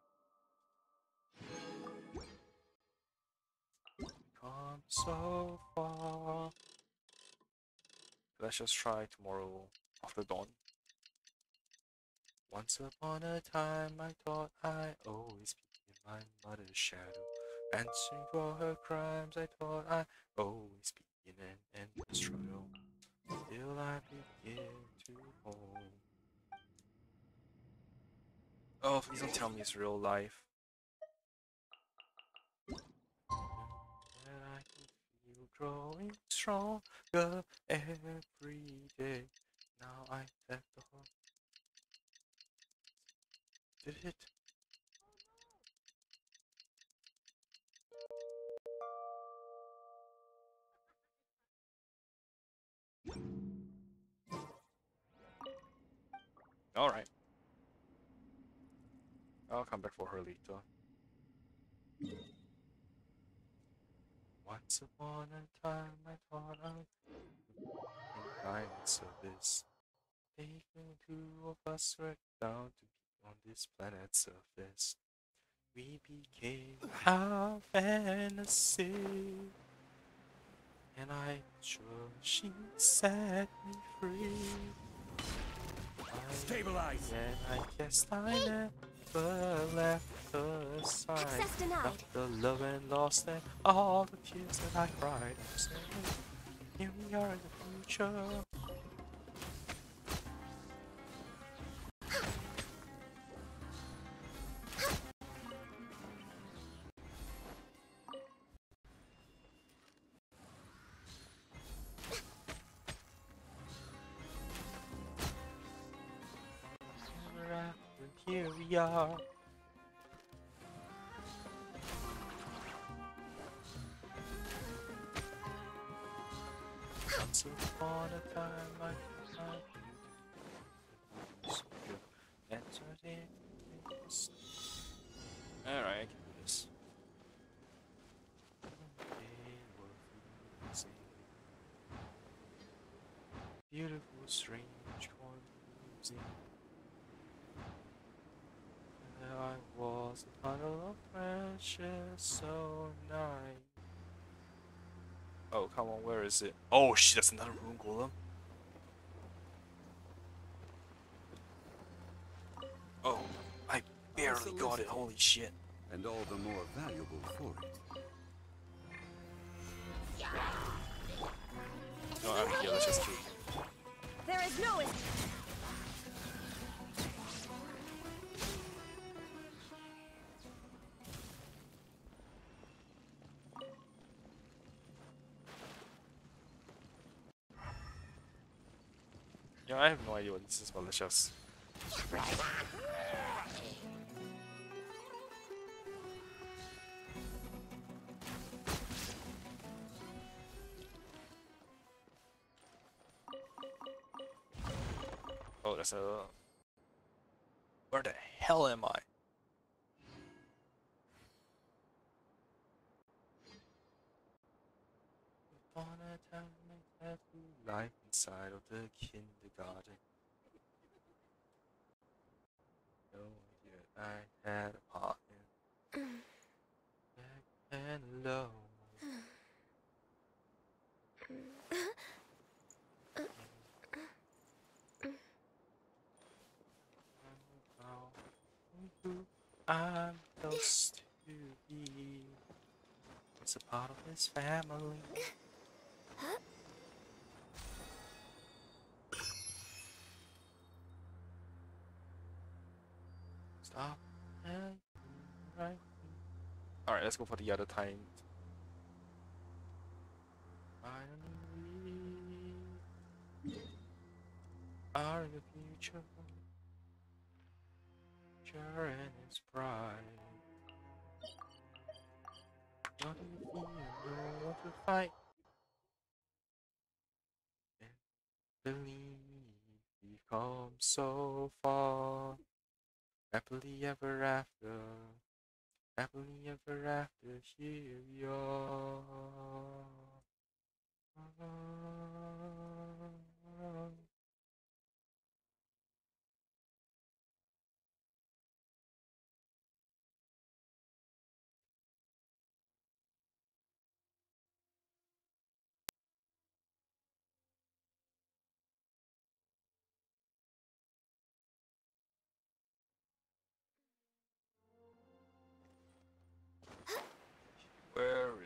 Come so far. Let's just try tomorrow after dawn. Once upon a time, I thought I always be in my mother's shadow. Answering for her crimes, I thought I always be in an endless struggle. Till I begin to home. Oh, please don't tell me it's real life. And I can feel growing stronger every day. Now I have the hope. Did it? Alright. I'll come back for her later. Once upon a time, I thought I'd in kindness of this. Taking two of us right down to be on this planet's surface. We became our fantasy. And I sure she set me free. I, Stabilize. And I guess I never left her side. Access denied. Not the love and lost and all the tears that I cried. I'm saying, here we are in the future. Here we are. Once upon a time, I thought you so good. That's what it is. Alright, I can do this. Beautiful, strange, confusing. There I was, a puddle of precious, so nice. Oh, come on, where is it? Oh, shit, that's another rune golem. Oh, I barely got it, holy shit. And all the more valuable for it. No, I mean, yeah, let's just keep. There is no es- Yeah, I have no idea what this is, but let's just. Oh, that's a. Where the hell am I? Upon a time I had life inside of the kindergarten. No idea I had a part in back and alone. I'm close to be. It's a part of his family. Stop. Right. Alright, let's go for the other time. Finally, we are in the future. Future and it's bright. What do you feel? No one to fight. And believe we've come so far. Happily ever after. Happily ever after. Here we are.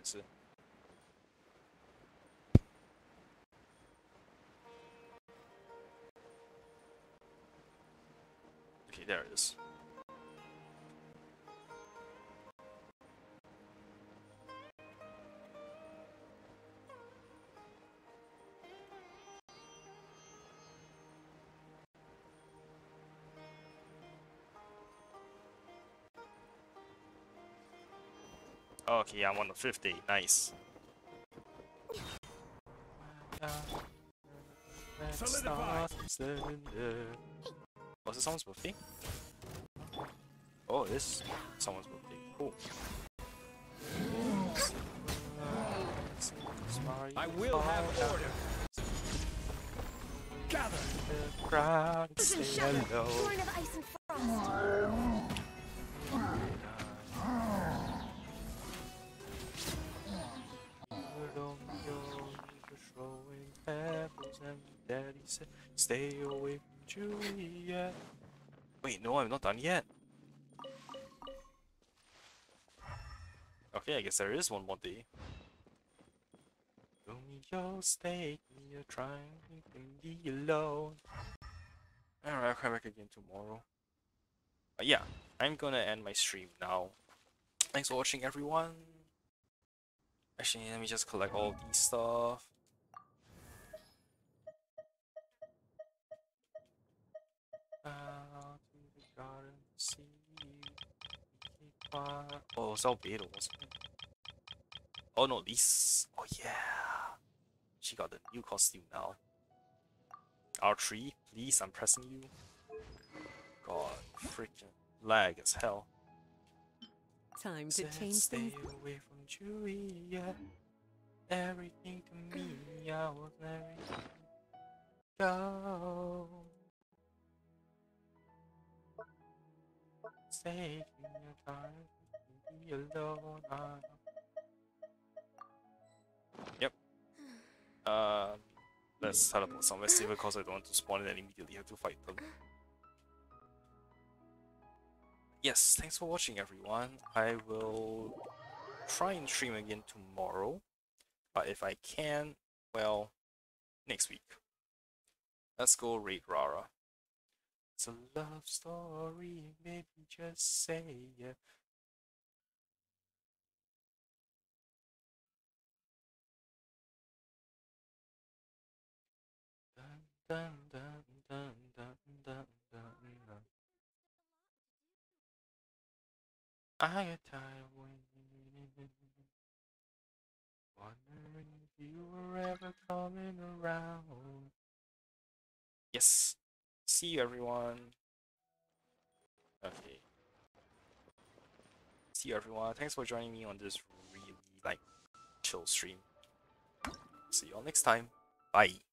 is it? Okay, there it is. Okay, I'm on the fifth day. Nice. Solidify. Was it someone's birthday? Oh, this someone's birthday. Cool. I will have order. Gather. The crowd and say hello. Born of ice and frost. Throwing pebbles and Daddy said, "Stay away from Juliet." Wait, no, I'm not done yet. Okay, I guess there is one more day. Romeo's taking you trying to be alone. Alright, I'll come back again tomorrow. But yeah, I'm gonna end my stream now. Thanks for watching, everyone. Actually, let me just collect all these stuff. Out to the garden, see oh, it's Albedo, wasn't it? Oh no, these. Oh yeah, she got the new costume now. R three, please, I'm pressing you. God, freaking lag as hell. Time to Said, change stay things. away from Juliet. Everything to me, I was everything. Go. Taking your time to be alone. I... Yep. Um, let's teleport somewhere safer because I don't want to spawn and then immediately have to fight them. Yes, thanks for watching, everyone. I will try and stream again tomorrow, but if I can, well, next week. Let's go raid Rara. It's a love story, maybe just say it. Dun, dun, dun, dun, dun, dun, dun, dun. I get tired of waiting, wondering if you were ever coming around. Yes. See you, everyone. Okay. See you, everyone. Thanks for joining me on this really, like, chill stream. See you all next time. Bye.